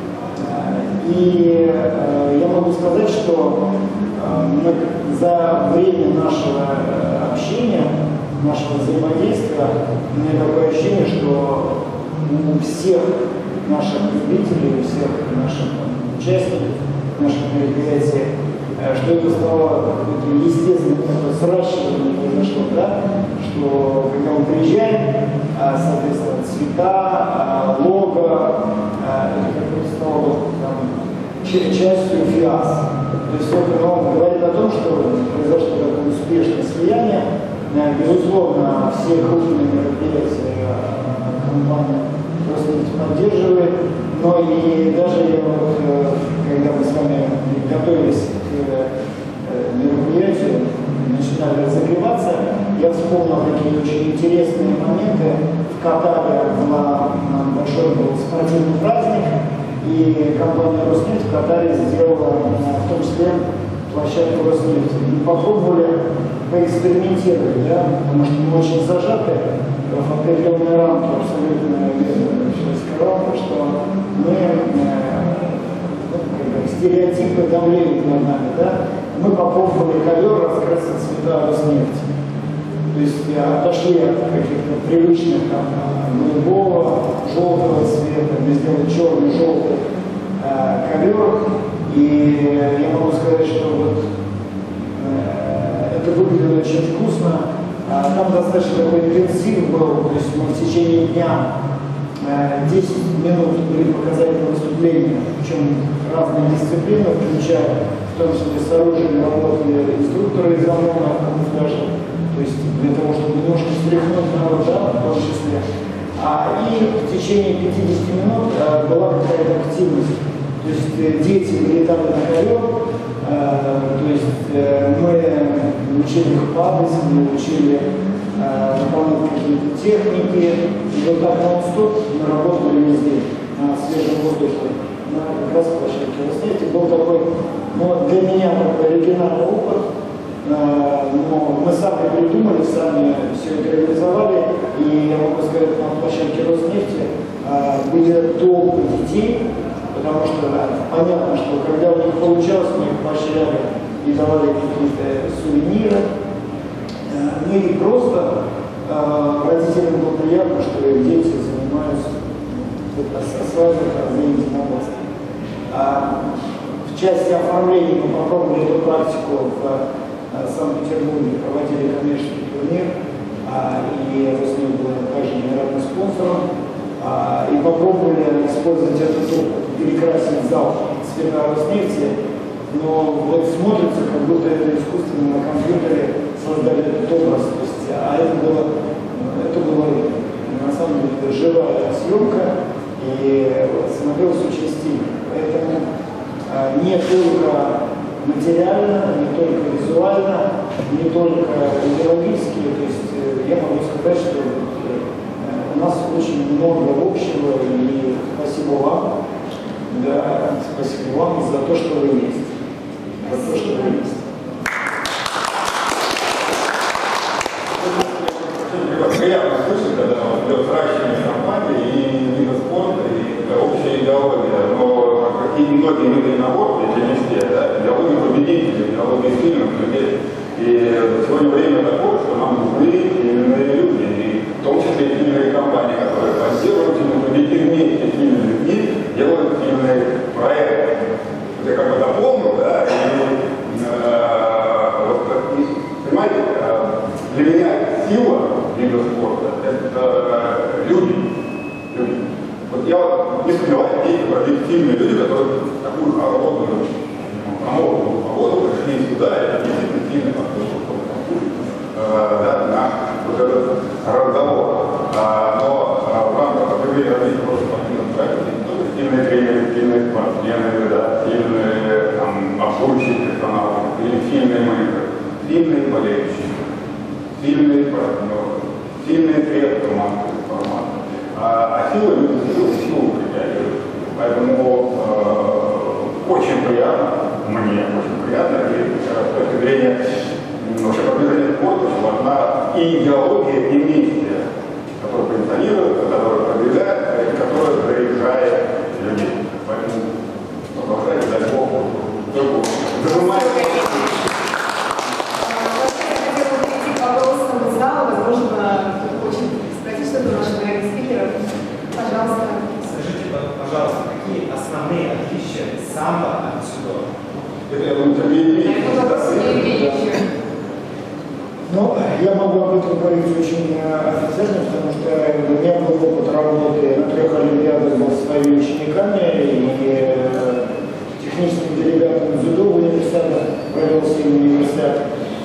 [SPEAKER 3] И я могу сказать, что мы за время нашего общения, нашего взаимодействия, у меня такое ощущение, что у всех наших зрителей, у всех наших участников наших мероприятий, что это стало какое-то естественное такое сращивание произошло, да? Что когда мы приезжаем, соответственно, цвета, лого, это как-то стало там, частью ФИАС. То есть это ну, говорит о том, что произошло такое успешное слияние. Безусловно, все крупные мероприятия компания Роснефть поддерживает, но и даже вот, когда мы с вами готовились к мероприятию, начинали разогреваться, я вспомнил такие очень интересные моменты. В Катаре была большой был спортивный праздник, и компания Роснефть в Катаре сделала в том числе площадку Роснефти. И попробовали поэкспериментировать, да, потому что мы очень зажаты в определенные рамки, абсолютно верно сказал, что мы э, стереотипы давлеют над нами, да. Мы попробовали ковер раскрасить цвета Роснефти. То есть отошли от каких-то привычных там голубого, желтого цвета, мы сделали черный-желтый э, ковер. И я могу сказать, что вот э, это выглядело очень вкусно. А там достаточно такой интенсив был, то есть мы в течение дня э, десять минут были показательные выступления, причем разные дисциплины, включая в том числе с оружием работали инструкторы из ОМОНа, камуфляжа, то есть для того, чтобы немножко стряхнуть народ, да, в том числе. А, и в течение пятидесяти минут э, была какая-то активность. То есть э, дети вылетали на ковер, э, то есть э, мы учили их падать, мы учили э, выполнять какие-то техники, и вот так нон-стоп мы работали везде, на свежем воздухе, на как раз площадке Роснефти. Был такой, ну, для меня такой оригинальный опыт, э, но мы сами придумали, сами все это реализовали, и я могу сказать, на площадке Роснефти э, были толпы детей. Потому что да, понятно, что когда у них получалось, мы их поощряли и давали какие-то сувениры. Ну и просто э, родителям было приятно, что дети занимаются осваивают разные единоборства. А в части оформления мы попробовали эту практику в э, Санкт-Петербурге, проводили коммерческий турнир, а, и Роснефть был также генеральным спонсором. А, и попробовали использовать этот опыт, перекрасить зал цвета Роснефти, но вот смотрится, как будто это искусственно на компьютере создали этот образ. То есть, а это было, это было на самом деле живая съемка, и смотрелось очень стильно. Поэтому а, не только материально, не только визуально, не только идеологически, то есть я могу сказать, что у нас очень много общего, и спасибо вам, да, спасибо вам за то, что вы есть, за то, что вы есть.
[SPEAKER 4] Приятно слышать, когда идет сращивание компании и вида спорта, и общая идеология, но какие многие виды инноваций перенести, да, идеология победителей, идеология сильных людей. И сегодня время такое, что нам нужны сильные люди, и в том числе сильные компании, которые поддерживают сильных людей, и вместе с сильными людьми делают сильные проекты. Я как бы дополнил, да, и, э, вот, и, понимаете, э, для меня сила вида спорта – это люди. люди. Вот я не сомневаюсь, есть сильные люди, которые в такую холодную, промокшую погоду пришли сюда, и это действительно сильный подход, чтобы да, наш вот этот разговор. А, но а, в рамках определения развития просто спортивных проектов есть тоже сильные тренеры, сильные спортсмены, да, сильные там, обслуживающие персонал, или сильные менеджеры, сильные болельщики, сильные партнеры, сильные средства массовой информации. А, а сила люди силу, силу притягивают. Поэтому э, очень приятно, мне очень приятно, и с точки зрения вообще продвижения спорта важна и идеология, и миссия, которая позиционируется, которая продвигается, и которая заряжает людей. Поэтому продолжайте, дай Бог, только зажимайте.
[SPEAKER 2] Возможно, кто-то хочет спросить что-то у наших дорогих спикеров. Пожалуйста.
[SPEAKER 5] Скажите, пожалуйста, какие основные отличия самбо от дзюдо?
[SPEAKER 3] Ну, я могу об этом говорить очень официально, потому что у меня был опыт работы на трех олимпиадах был с своими учениками и техническим делегатом дзюдо в университете, провел семь университет.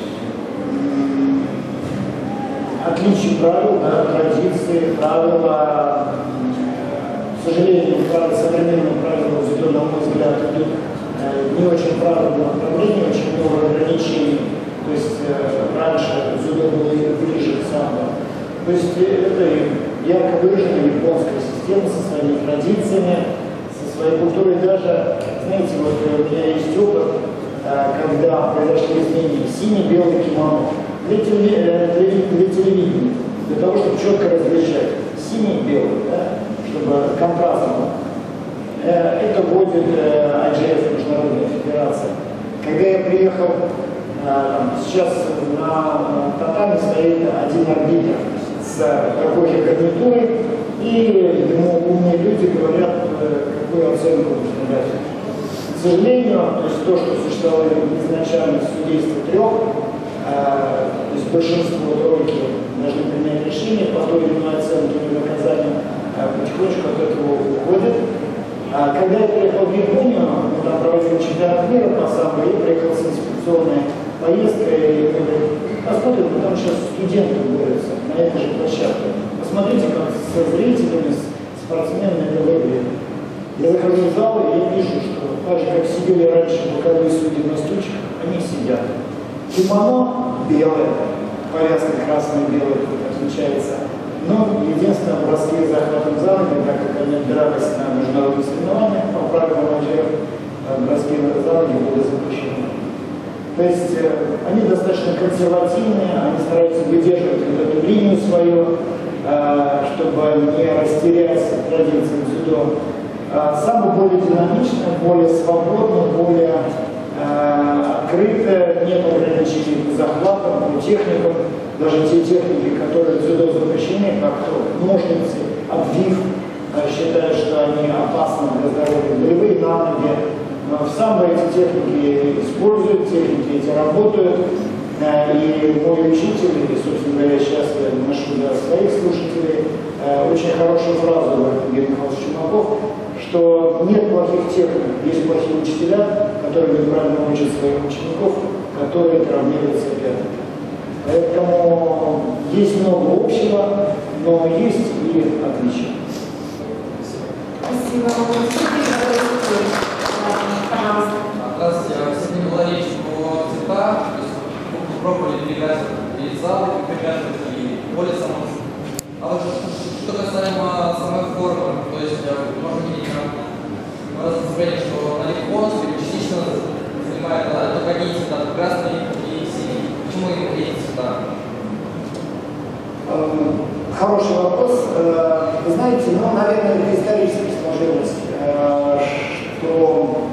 [SPEAKER 3] Отличие правил, да, традиции, правила, к сожалению, правила, современные правила дзюдо, на мой взгляд, идут не очень правильном направлении, очень много ограничений. То есть э, раньше дзюдо было ближе к самбо. То есть это ярко выраженная японская система со своими традициями, со своей культурой. Даже, знаете, вот у меня есть опыт, э, когда произошли изменения синий-белый кимоно для, теле, для, для телевидения, для того, чтобы четко различать синий-белый, да, чтобы контрастно. Э, это вводит э, ай джи эф, Международная федерация. Когда я приехал, сейчас на татаме стоит один арбитр с такой же гарнитурой, и ему умные люди говорят, какую оценку нужно дать. К сожалению, то есть то, что существовало изначально в судействе трех, то есть большинство тройки должны принять решение по той или иной оценке или наказанию, потихонечку от этого уходит. Когда я приехал в Японию, мы там проводили чемпионат мира по самбо, я приехал с инспекционной поездкой, и говорю, посмотрим, там сейчас студенты борются на этой же площадке. Посмотрите, как со зрителями, с спортсменами это выглядит. Я захожу в зал, и я вижу, что так же, как сидели раньше боковые судьи на стульчиках, они сидят. Кимоно белое, повязка красная и белая тут отличается. Но единственное, броски захватом за ноги, так как они дрались на международных соревнованиях, по правилам ай джи эф, броски за ноги были запрещены. То есть э, они достаточно консервативные, они стараются выдерживать вот эту линию свою, э, чтобы не растерять традиции дзюдо. Э, самое более динамичное, более свободное, более э, открытое, нет ограничений по захватам, по техникам. Даже те техники, которые в дзюдо запрещены, как ножницы, обвив, э, считают, что они опасны для здоровья, болевые на ноги. В самбо эти техники используют, техники эти работают. И мой учитель, и, собственно говоря, сейчас я ношу для своих слушателей, очень хорошую фразу Евгений Михайлович Чумаков, что нет плохих техник, есть плохие учителя, которые неправильно учат своих учеников, которые травмируют соперника. Поэтому есть много общего, но есть и отличия.
[SPEAKER 2] Спасибо.
[SPEAKER 5] Здравствуйте. Сегодня была речь о цветах, то есть пробовали переграть и залы, и переграть и поле само. А вот что касаемо самой формы, то есть можно видеть на разнообразие, что на японской частично занимает только одни цвета, красный и синий. Почему именно эти цвета?
[SPEAKER 3] Хороший вопрос. Вы знаете, ну, наверное, это исторически сложилось, что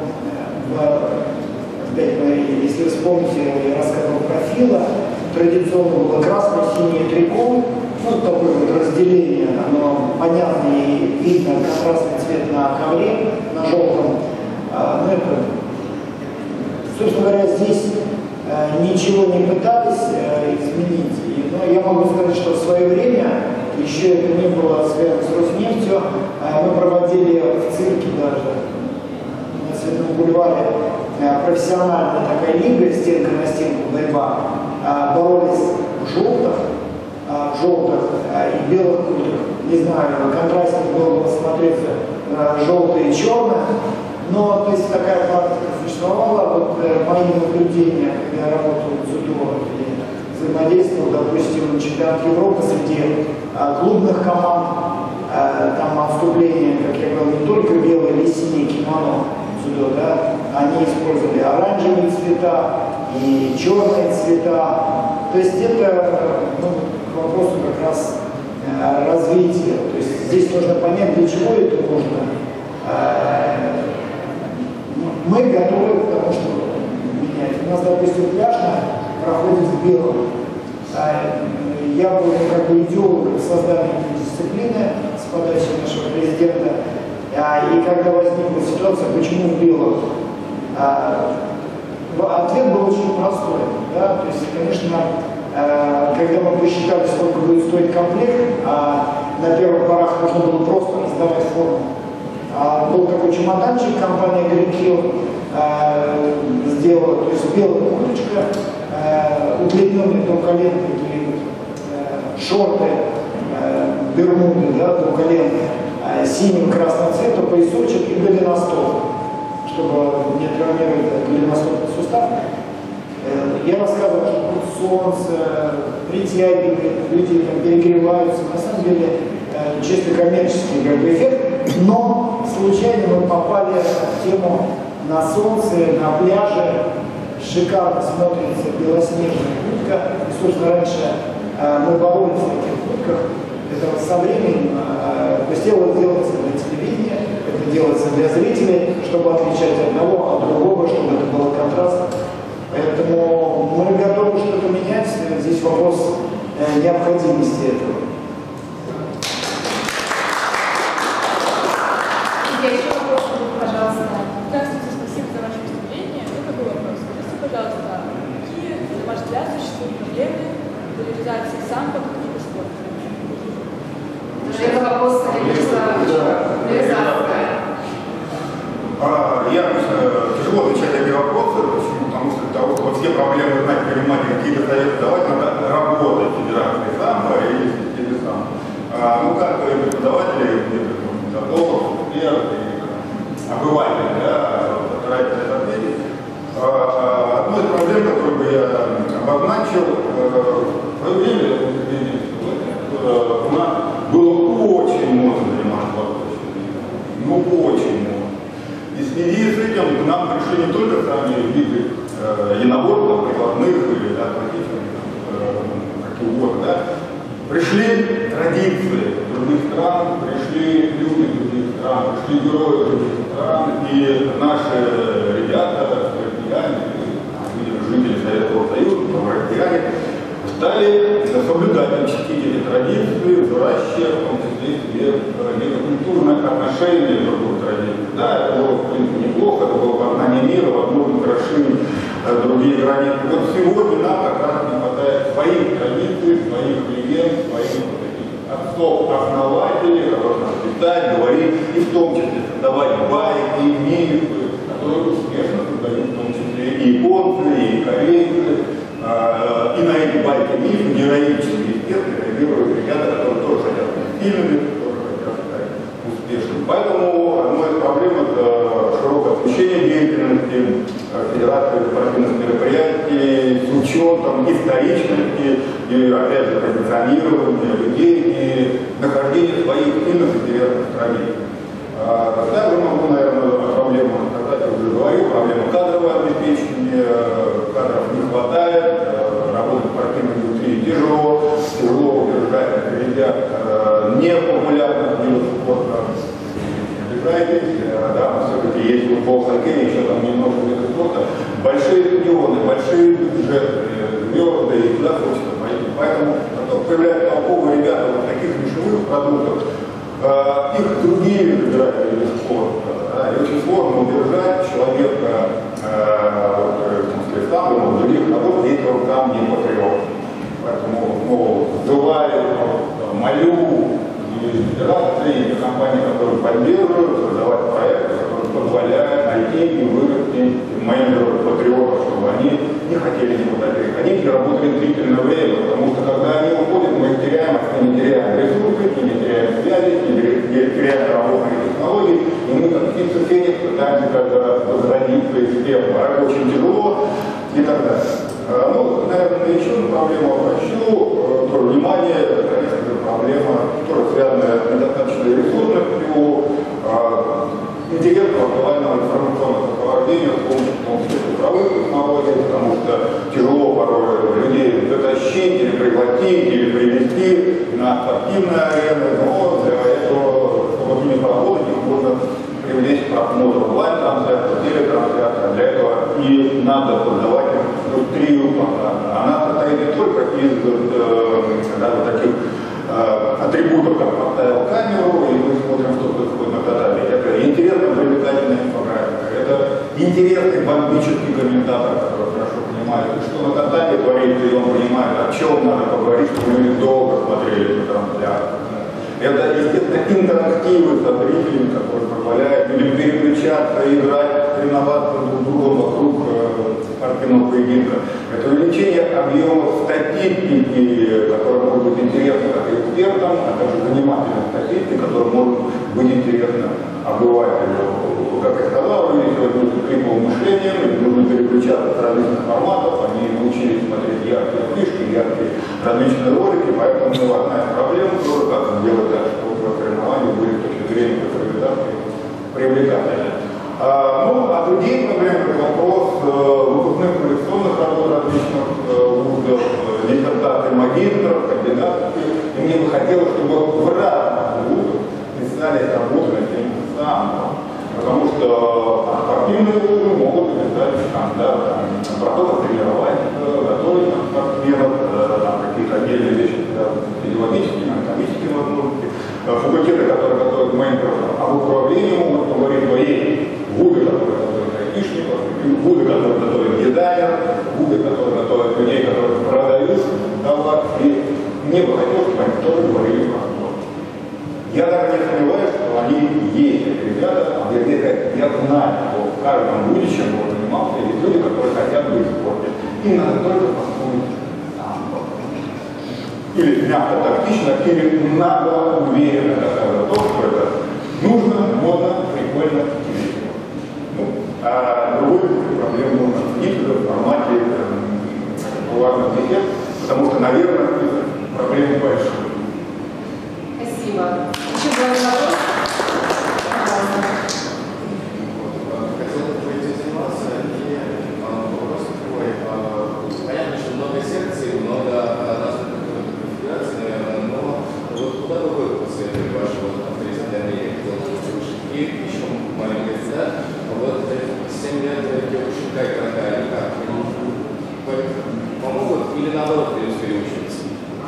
[SPEAKER 3] если вы вспомните, я рассказывал про Фила, традиционно было красное, синее трико, ну, такое вот разделение, оно понятно и видно, красный цвет на ковре, на желтом. Ну, это, собственно говоря, здесь ничего не пытались изменить. Но я могу сказать, что в свое время, еще это не было связано с Роснефтью, мы проводили в цирке даже, на Цветном бульваре, профессиональная такая лига, стенка на стенку борьба, боролись в желтых, в желтых и белых куртках. Не знаю, контрастно было бы смотреться желтые и черные, но то есть такая практика существовала. Вот мои наблюдения, когда я работал в дзюдо и взаимодействовал, допустим, на чемпионат Европы среди клубных команд, там вступление, как я говорил, не только белые или синие кимоно, дзюдо, да, они использовали оранжевые цвета и черные цвета. То есть это, ну, к вопросу как раз э, развития. То есть здесь нужно понять, для чего это нужно. Э, мы готовы к тому, чтобы менять. У нас, допустим, пляжная проходит в белом. Э, я был как бы идеологом создания этой дисциплины с подачи нашего президента. И когда возникла ситуация, почему в белом, ответ был очень простой. Да? То есть, конечно, э, когда мы посчитали, сколько будет стоить комплект, а на первых порах можно было просто раздавать форму. А был такой чемоданчик, компания Green Hill э, сделала, то есть белая курточка, э, удлиненные до колен такие э, шорты, э, бермуды, да, до колен, э, синим красным цветом, поясочек и голеностоп, чтобы не травмировать голеностопный сустав. Э, я рассказывал, что тут солнце притягивает, люди там перегреваются. На самом деле э, чисто коммерческий как бы эффект. Но случайно мы попали в тему на солнце, на пляже. Шикарно смотрится белоснежная куртка. И, собственно, раньше э, мы боролись в этих куртках. Это вот со временем э, то есть дело делается для телевидения, это делается для зрителей, чтобы отличать одного от другого, чтобы это было контрастно. Поэтому мы готовы что-то менять. Здесь вопрос э, необходимости этого.
[SPEAKER 2] Еще вопрос, пожалуйста.
[SPEAKER 6] Здравствуйте, спасибо за ваше выступление. Ну, такой вопрос. Скажите, пожалуйста, какие, на ваш взгляд, существуют проблемы в реализации самбо как вида спорта?
[SPEAKER 2] Это вопрос реализации.
[SPEAKER 4] Я тяжело отвечать на эти вопросы, потому что для того, чтобы все проблемы знать, принимать какие-то советы давать, надо работать в федерации самбо или в системе самбо. Ну, как преподаватели, методологов, экспертов и обыватели, да, постарайтесь это ответить. Одну из проблем, которую бы я обозначил, в свое время, у нас было очень модно заниматься восточным видом. Ну, очень модно. И в связи с этим к нам пришли не только сами виды э, единоборств, прикладных или атлетических, э, как угодно, да, пришли традиции других стран, пришли люди других стран, пришли герои других стран, и наши ребята, россияне, жители Советского Союза, россияне, стали соблюдать и чтить эти традиции, выращивая в том числе себе некокультурное отношение друг к традиции. Да, это было, в принципе, неплохо, это было познание мира, возможно, расширить другие границы. Вот сегодня нам как раз не хватает своих традиций, своих легенд, своих отцов-основателей, которые нас читать, говорить, и в том числе создавать байки, мифы, которые успешно создают в том числе и японцы, и корейцы. И на эти байки мифы героические эксперты реагируют ребята, которые тоже хотят быть сильными, тоже хотят стать успешными. Поэтому одной из проблем это широкое освещение деятельности Федерации спортивных мероприятий с учетом историчности и, опять же, позиционирования людей и нахождения своих сильных интересных традиций. Также могу, наверное, о проблемах сказать, я уже говорил, проблема кадрового обеспечения, кадров не хватает, работать в спортивной индустрии тяжело, тяжело удержать на ребят непопулярных видов спорта. Обижайтесь, да, но все-таки есть футбол, хоккей, еще там немного видов спорта. Большие стадионы, большие бюджеты, звезды, и туда хочется пойти. Поэтому, как появляются толковые ребята вот таких нишевых продуктов, их другие выбирают виды спорта. Да, и очень сложно удержать человека, э, в смысле, там, но других работ, если он там не патриот. Поэтому, ну, желаю, молю и федерации, и компании, которые поддерживают, создавать проекты, которые позволяют найти и вырасти менеджеров, патриотов, чтобы они не хотели никуда переходить и работали длительное время, потому что когда они уходят, мы их теряем, а не теряем ресурсы, не теряем связи, не теряем работные технологии, и мы как птица феникс пытаемся как-то возродиться из первого. А это очень тяжело и так далее. Ну, наверное, еще одну проблему обращу, то внимание, это, конечно же, проблема, которая связана с недостаточной ресурсностью, интересного актуального информационного сопровождения с помощью, в том числе, цифровых технологий, потому что тяжело порой людей затащить или пригласить, или привести на спортивные арены, но для этого, чтобы с ними поработать, их можно привлечь к просмотру онлайн-трансляции, телетрансляции. Для этого и надо создавать индустрию. Она состоит не только из э, да, вот таких э, атрибутов, как поставил камеру, и мы смотрим, что происходит на фотографии. Это интересная, привлекательная инфографика. Это интересный бомбический комментатор, который хорошо понимает, что на татаме творится, и он понимает, о чем надо поговорить, чтобы люди долго смотрели эту трансляцию. Это, естественно, интерактивы со зрителями, которые позволяют людям переключаться, играть, соревноваться друг с другом вокруг э, спортивного поединка. Это увеличение объемов статистики, которая может быть интересна как экспертам, а также занимательной статистики, которая может быть интересна обывателю. Как я сказал, люди сегодня с клиповым мышлением, им нужно переключаться с различных форматов, они научились смотреть яркие книжки, яркие различные ролики, поэтому основная проблема тоже, как сделать так, чтобы соревнование были с точки зрения капитализации привлекательны. А, ну, а другие проблемы, как вопрос э, выпускных коллекционных работ различных э, вузов, э, диссертаций магистров, кандидатов, и мне бы хотелось, чтобы в разных вузах писались работы на тему самого. Потому что спортивные вузы могут написать стандарт, продолжать тренировать, готовить спортсменов, там какие-то отдельные вещи, связанные с физиологическими, анатомическими возможностями. Факультеты, которые готовят менторов об управлении, могут поговорить о ей. Вузы, которые готовят айтишников, вузы, которые готовят дизайнеров, вузы, которые готовят людей, которые продают товар. И мне бы хотелось, чтобы они тоже говорили про спорт. Я даже не сомневаюсь, что они есть, эти ребята, а вернее, я знаю, что в каждом вузе, чем он занимался, есть люди, которые хотят быть в спорте. И надо только посмотреть самбо. Или мягко тактично, или нагло уверенно, как то, что это нужно, модно, прикольно и весело. Ну, а другой проблем нужно снизить в формате популярных бесед, потому что, наверное, проблемы большие.
[SPEAKER 2] Спасибо. Еще два вопроса.
[SPEAKER 7] Хотел бы поинтересоваться, и вопрос такой. Понятно, что много секций, много разных конфигураций, наверное, но вот куда бы вы посоветовали вашего авторитета мнения? И еще маленькая деталь. Вот семь лет девушек какая, они как? Помогут или наоборот переучиваться?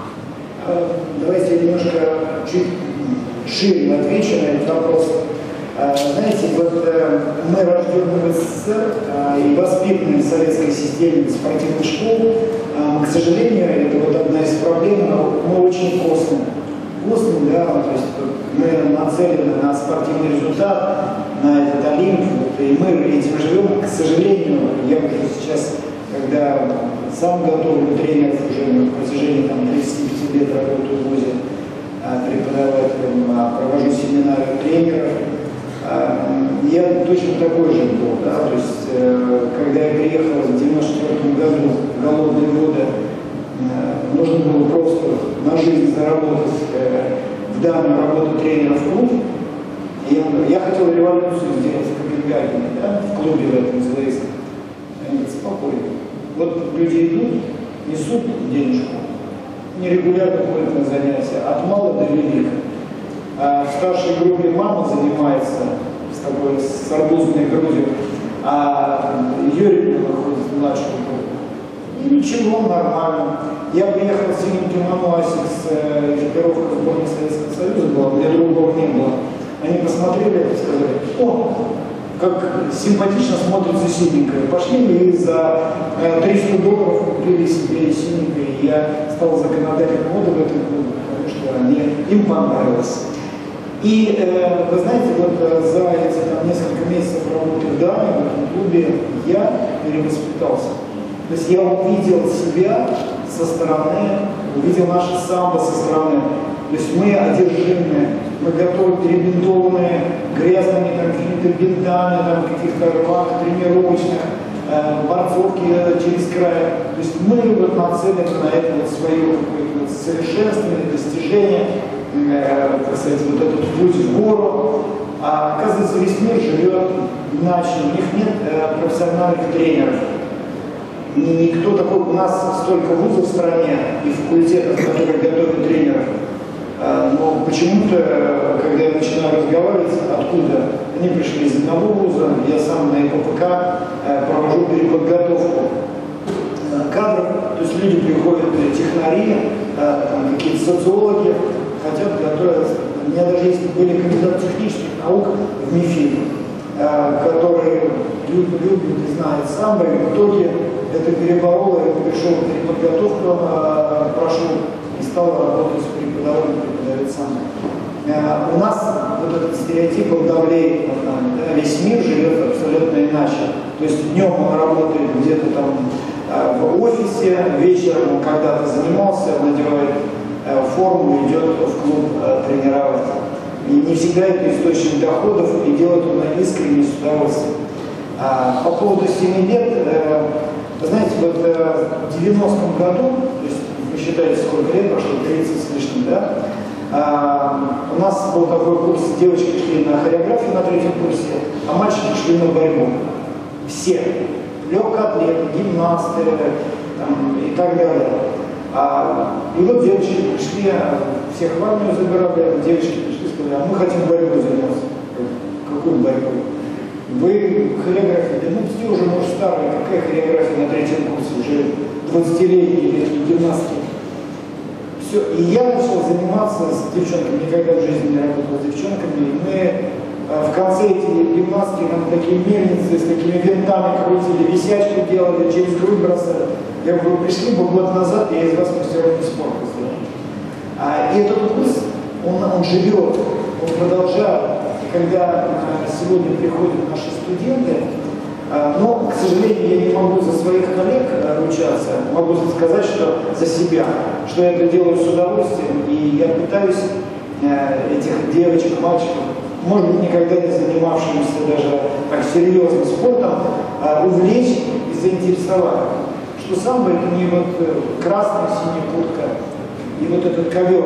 [SPEAKER 3] Давайте я немножко чуть шире отвечу на этот вопрос. Знаете, вот мы рождены в СССР и воспитаны в советской системе спортивных школ. К сожалению, это вот одна из проблем, но мы очень косвенны. Косвенны, да, то есть мы нацелены на спортивный результат, на этот Олимп, вот, и мы этим живем. К сожалению, я уже сейчас, когда сам готовлю тренеров уже на протяжении там, тридцати пяти лет работаю в ВУЗе преподавателем, провожу семинары тренеров. Я точно такой же был, да, то есть когда я приехал в девяносто четвёртом году в голодные годы, нужно было просто на жизнь заработать в данную работу тренера в клуб. И я хотел революцию сделать в Копенгагене, да, в клубе в этом называется. Они говорят, спокойно. Вот люди идут, несут денежку, нерегулярно ходят на занятия, от мала до велика. А в старшей группе мама занимается с такой с арбузной грудью, а ее ребенок ходит в младшую группу. И ничего, нормально. Я приехал в синенький Мамуасик с экипировкой сборной Советского Союза, была, для другого не было. Они посмотрели и сказали, о, как симпатично смотрится синенькая. Пошли и за триста долларов купили себе синенькое. И я стал законодателем моды в этом клубе, потому что они, им понравилось. И э, вы знаете, вот за эти там, несколько месяцев работы в Дании, в этом клубе, я перевоспитался. То есть я увидел себя со стороны, увидел наше самбо со стороны. То есть мы одержимые, мы готовы перебинтованные грязными там, какими-то бинтами, там, каких-то рваных тренировочных, э, борцовки э, через край. То есть мы вот нацелены на это вот свое вот, совершенствование, достижение, э, так сказать, вот этот путь в гору. А оказывается, весь мир живет иначе, у них нет э, профессиональных тренеров. Никто такой, у нас столько вузов в стране и факультетов, которые готовят тренеров. Но почему-то, когда я начинаю разговаривать, откуда они пришли из одного вуза, я сам на ИППК провожу переподготовку кадров, то есть люди приходят, технари, какие-то социологи, хотят готовиться. У меня даже есть были кандидаты технических наук в МИФИ. который любит, любит и знает самбо, и в итоге это переборол, я пришел в переподготовку, прошел и стал работать с преподавателем, преподавать самбо. У нас вот этот стереотип, он давлеет над нами, да? Весь мир живет абсолютно иначе. То есть днем он работает где-то там в офисе, вечером он когда-то занимался, надевает форму, идет в клуб тренировать. И не всегда это источник доходов, и делает он искренне, с удовольствием. А по поводу семи лет, вы знаете, вот в девяностом году, то есть вы считаете, сколько лет прошло, тридцать с лишним, да? А, у нас был такой курс, девочки шли на хореографию на третьем курсе, а мальчики шли на борьбу. Все. Легкоатлеты, гимнасты там, и так далее. А, и вот девочки пришли, всех в армию забирали, девочки пришли и сказали, а мы хотим борьбу заниматься. Какую борьбу? Вы хореография, ну все уже, может, старые, какая хореография на третьем курсе, уже двадцатилетние гимнастки. Все. И я начал заниматься с девчонками, никогда в жизни не работал с девчонками. И мы в конце эти гимнастки нам такие мельницы с такими винтами крутили, висячку делали, через грудь бросали. Я говорю, вы пришли бы год назад, я из вас мастеровой спорта сделал. А, и этот курс, он, он живет, он продолжает. И когда сегодня приходят наши студенты, но, к сожалению, я не могу за своих коллег ручаться, могу сказать, что за себя, что я это делаю с удовольствием, и я пытаюсь этих девочек, мальчиков, может быть, никогда не занимавшимся даже так серьезным спортом, увлечь и заинтересовать. Что самбо это не вот красная синяя куртка и вот этот ковер,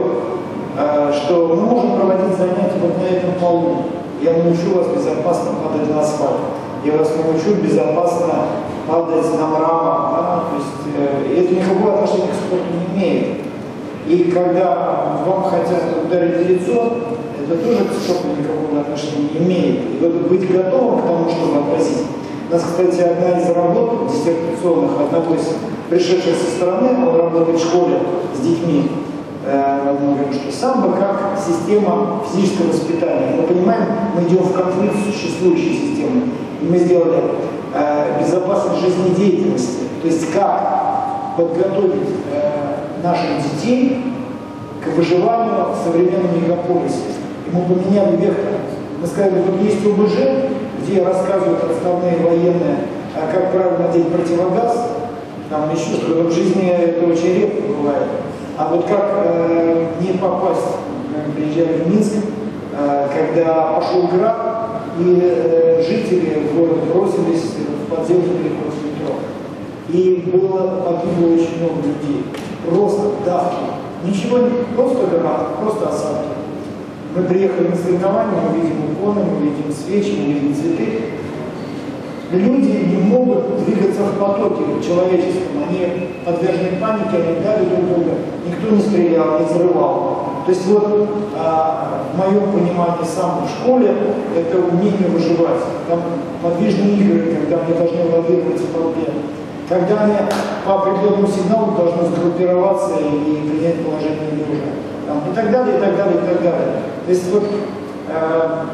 [SPEAKER 3] что мы можем проводить занятия вот на этом полу. Я научу вас безопасно падать на асфальт. Я вас научу безопасно падать на мрамор, да? То есть э, это никакого отношения к спорту не имеет. И когда вам хотят ударить в лицо, это тоже к спорту никакого отношения не имеет. И вот быть готовым к тому, чтобы отразить. У нас, кстати, одна из работ диссертационных, одного из пришедших со стороны, он работает в школе с детьми. Э, мы говорим, что самбо как система физического воспитания. Мы понимаем, мы идем в конфликт с существующей системой. Мы сделали э, безопасность жизнедеятельности, то есть как подготовить э, наших детей к выживанию в современном мегаполисе. И мы поменяли вектор. Мы сказали, вот есть ОБЖ, где рассказывают основные военные, э, как правильно одеть противогаз, там еще что-то. В жизни это очень редко бывает. А вот как э, не попасть, мы приезжали в Минск, э, когда пошел град, и э, жители в город бросились в подземный переход в метро. И было погибло очень много людей. Просто давки. Ничего не просто град, просто осадки. Мы приехали на соревнования, мы видим иконы, мы видим свечи, мы видим цветы. Люди не могут двигаться в потоке человеческом. Они подвержены панике, они дали друг друга. Никто не стрелял, не взрывал. То есть вот а, в моем понимании самбо в школе это умение выживать. Там подвижные игры, когда они должны лавировать в толпе. Когда они по определенному сигналу должны сгруппироваться и принять положение оружия. И так далее, и так далее, и так далее. То есть вот а,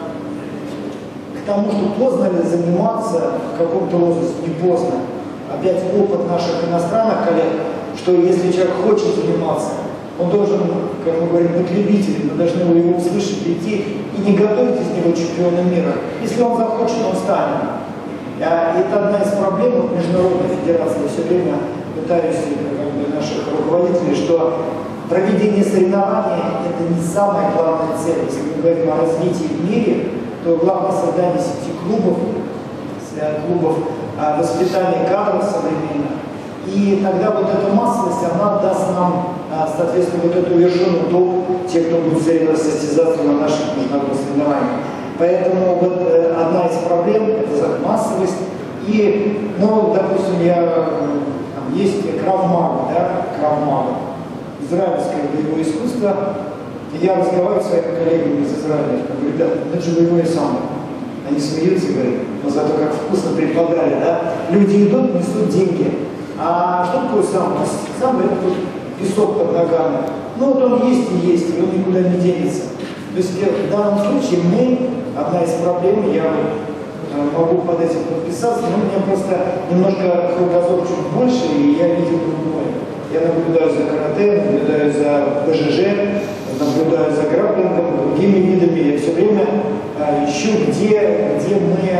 [SPEAKER 3] к тому, что поздно ли заниматься в каком-то возрасте, не поздно. Опять опыт наших иностранных коллег, что если человек хочет заниматься, он должен, как мы говорим, быть любителем, мы должны его услышать, прийти и не готовить из него чемпиона мира. Если он захочет, он станет. Это одна из проблем Международной Федерации. Я все время пытаюсь, как бы, наших руководителей, что проведение соревнований – это не самая главная цель. Если мы говорим о развитии в мире, то главное создание сети клубов, клубов воспитания кадров современных. И тогда вот эта массовость, она даст нам, соответственно, вот эту вершину топ, те, кто будет состязаться на наших международных соревнованиях. Поэтому вот одна из проблем – это массовость. И, ну, допустим, я, там есть крав-мага, да, крав-мага, израильское боевое искусство. И я разговариваю с своими коллегами из Израиля, говорю, ребята, это же боевое самбо. Они смеются и говорят, но зато как вкусно преподали, да? Люди идут, несут деньги. А что такое самбо? Самбо – это вот песок под ногами. Ну вот он есть и есть, и он никуда не денется. То есть в данном случае мы, одна из проблем, я могу под этим подписаться, но у меня просто немножко кругозор чуть больше, и я видел другое. Я наблюдаю за карате, наблюдаю за БЖЖ, наблюдаю за грапплингом, другими видами. Я все время а, ищу, где, где мы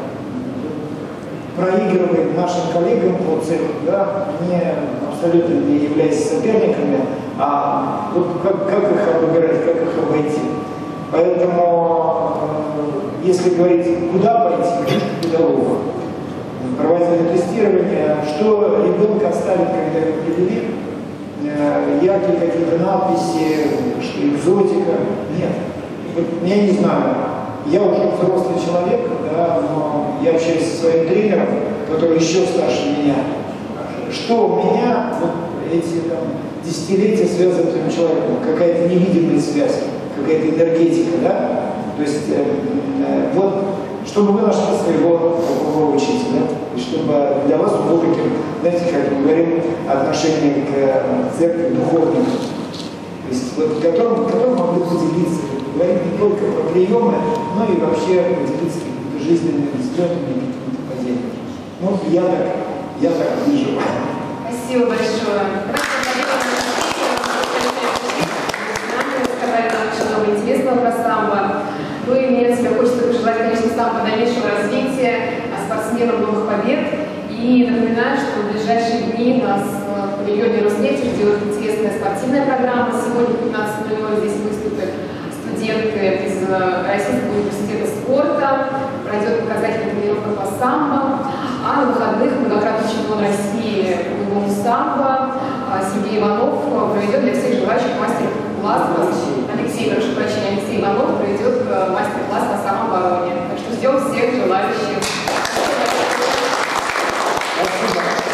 [SPEAKER 3] проигрываем нашим коллегам по цеху, да, не, абсолютно не являясь соперниками, а вот как, как их обыграть, как их обойти. Поэтому, э, если говорить, куда пойти, книжка педагога. Проводили тестирование, что ребенка оставить, когда его привели, э, яки, какие-то надписи, что экзотика. Нет. Вот, я не знаю. Я уже взрослый человек, да, но я общаюсь со своим тренером, который еще старше меня. Что у меня вот эти там, десятилетия связаны с этим человеком? Какая-то невидимая связь, какая-то энергетика, да? То есть э, э, вот, чтобы вы нашли своего такого учителя, и чтобы для вас был таким, знаете, как мы говорим, отношение к церкви духовному. То есть вот, которым, которым могли поделиться, говорить не только про приемы, но и вообще поделиться какими-то жизненными взглядами и какими-то падениями. Ну, я так, я так вижу.
[SPEAKER 2] Спасибо большое. Рассказали нам очень много интересного про самбо. Ну и мне от себя хочется пожелать, конечно, самбо дальнейшего развития, спортсменам новых побед. И напоминаю, что в ближайшие дни нас в павильоне Роснефти ждет интересная спортивная программа. Сегодня в пятнадцать ноль ноль здесь выступят студенты из Российского университета спорта. Пройдет показательная тренировка по самбо. А на выходных многократный чемпион России по боевому самбо Сергей Иванов проведет для всех желающих мастер-класс. Алексей, прошу прощения, Алексей Иванов проведет мастер-класс по самообороне. Так что ждем всех желающих.
[SPEAKER 3] Спасибо.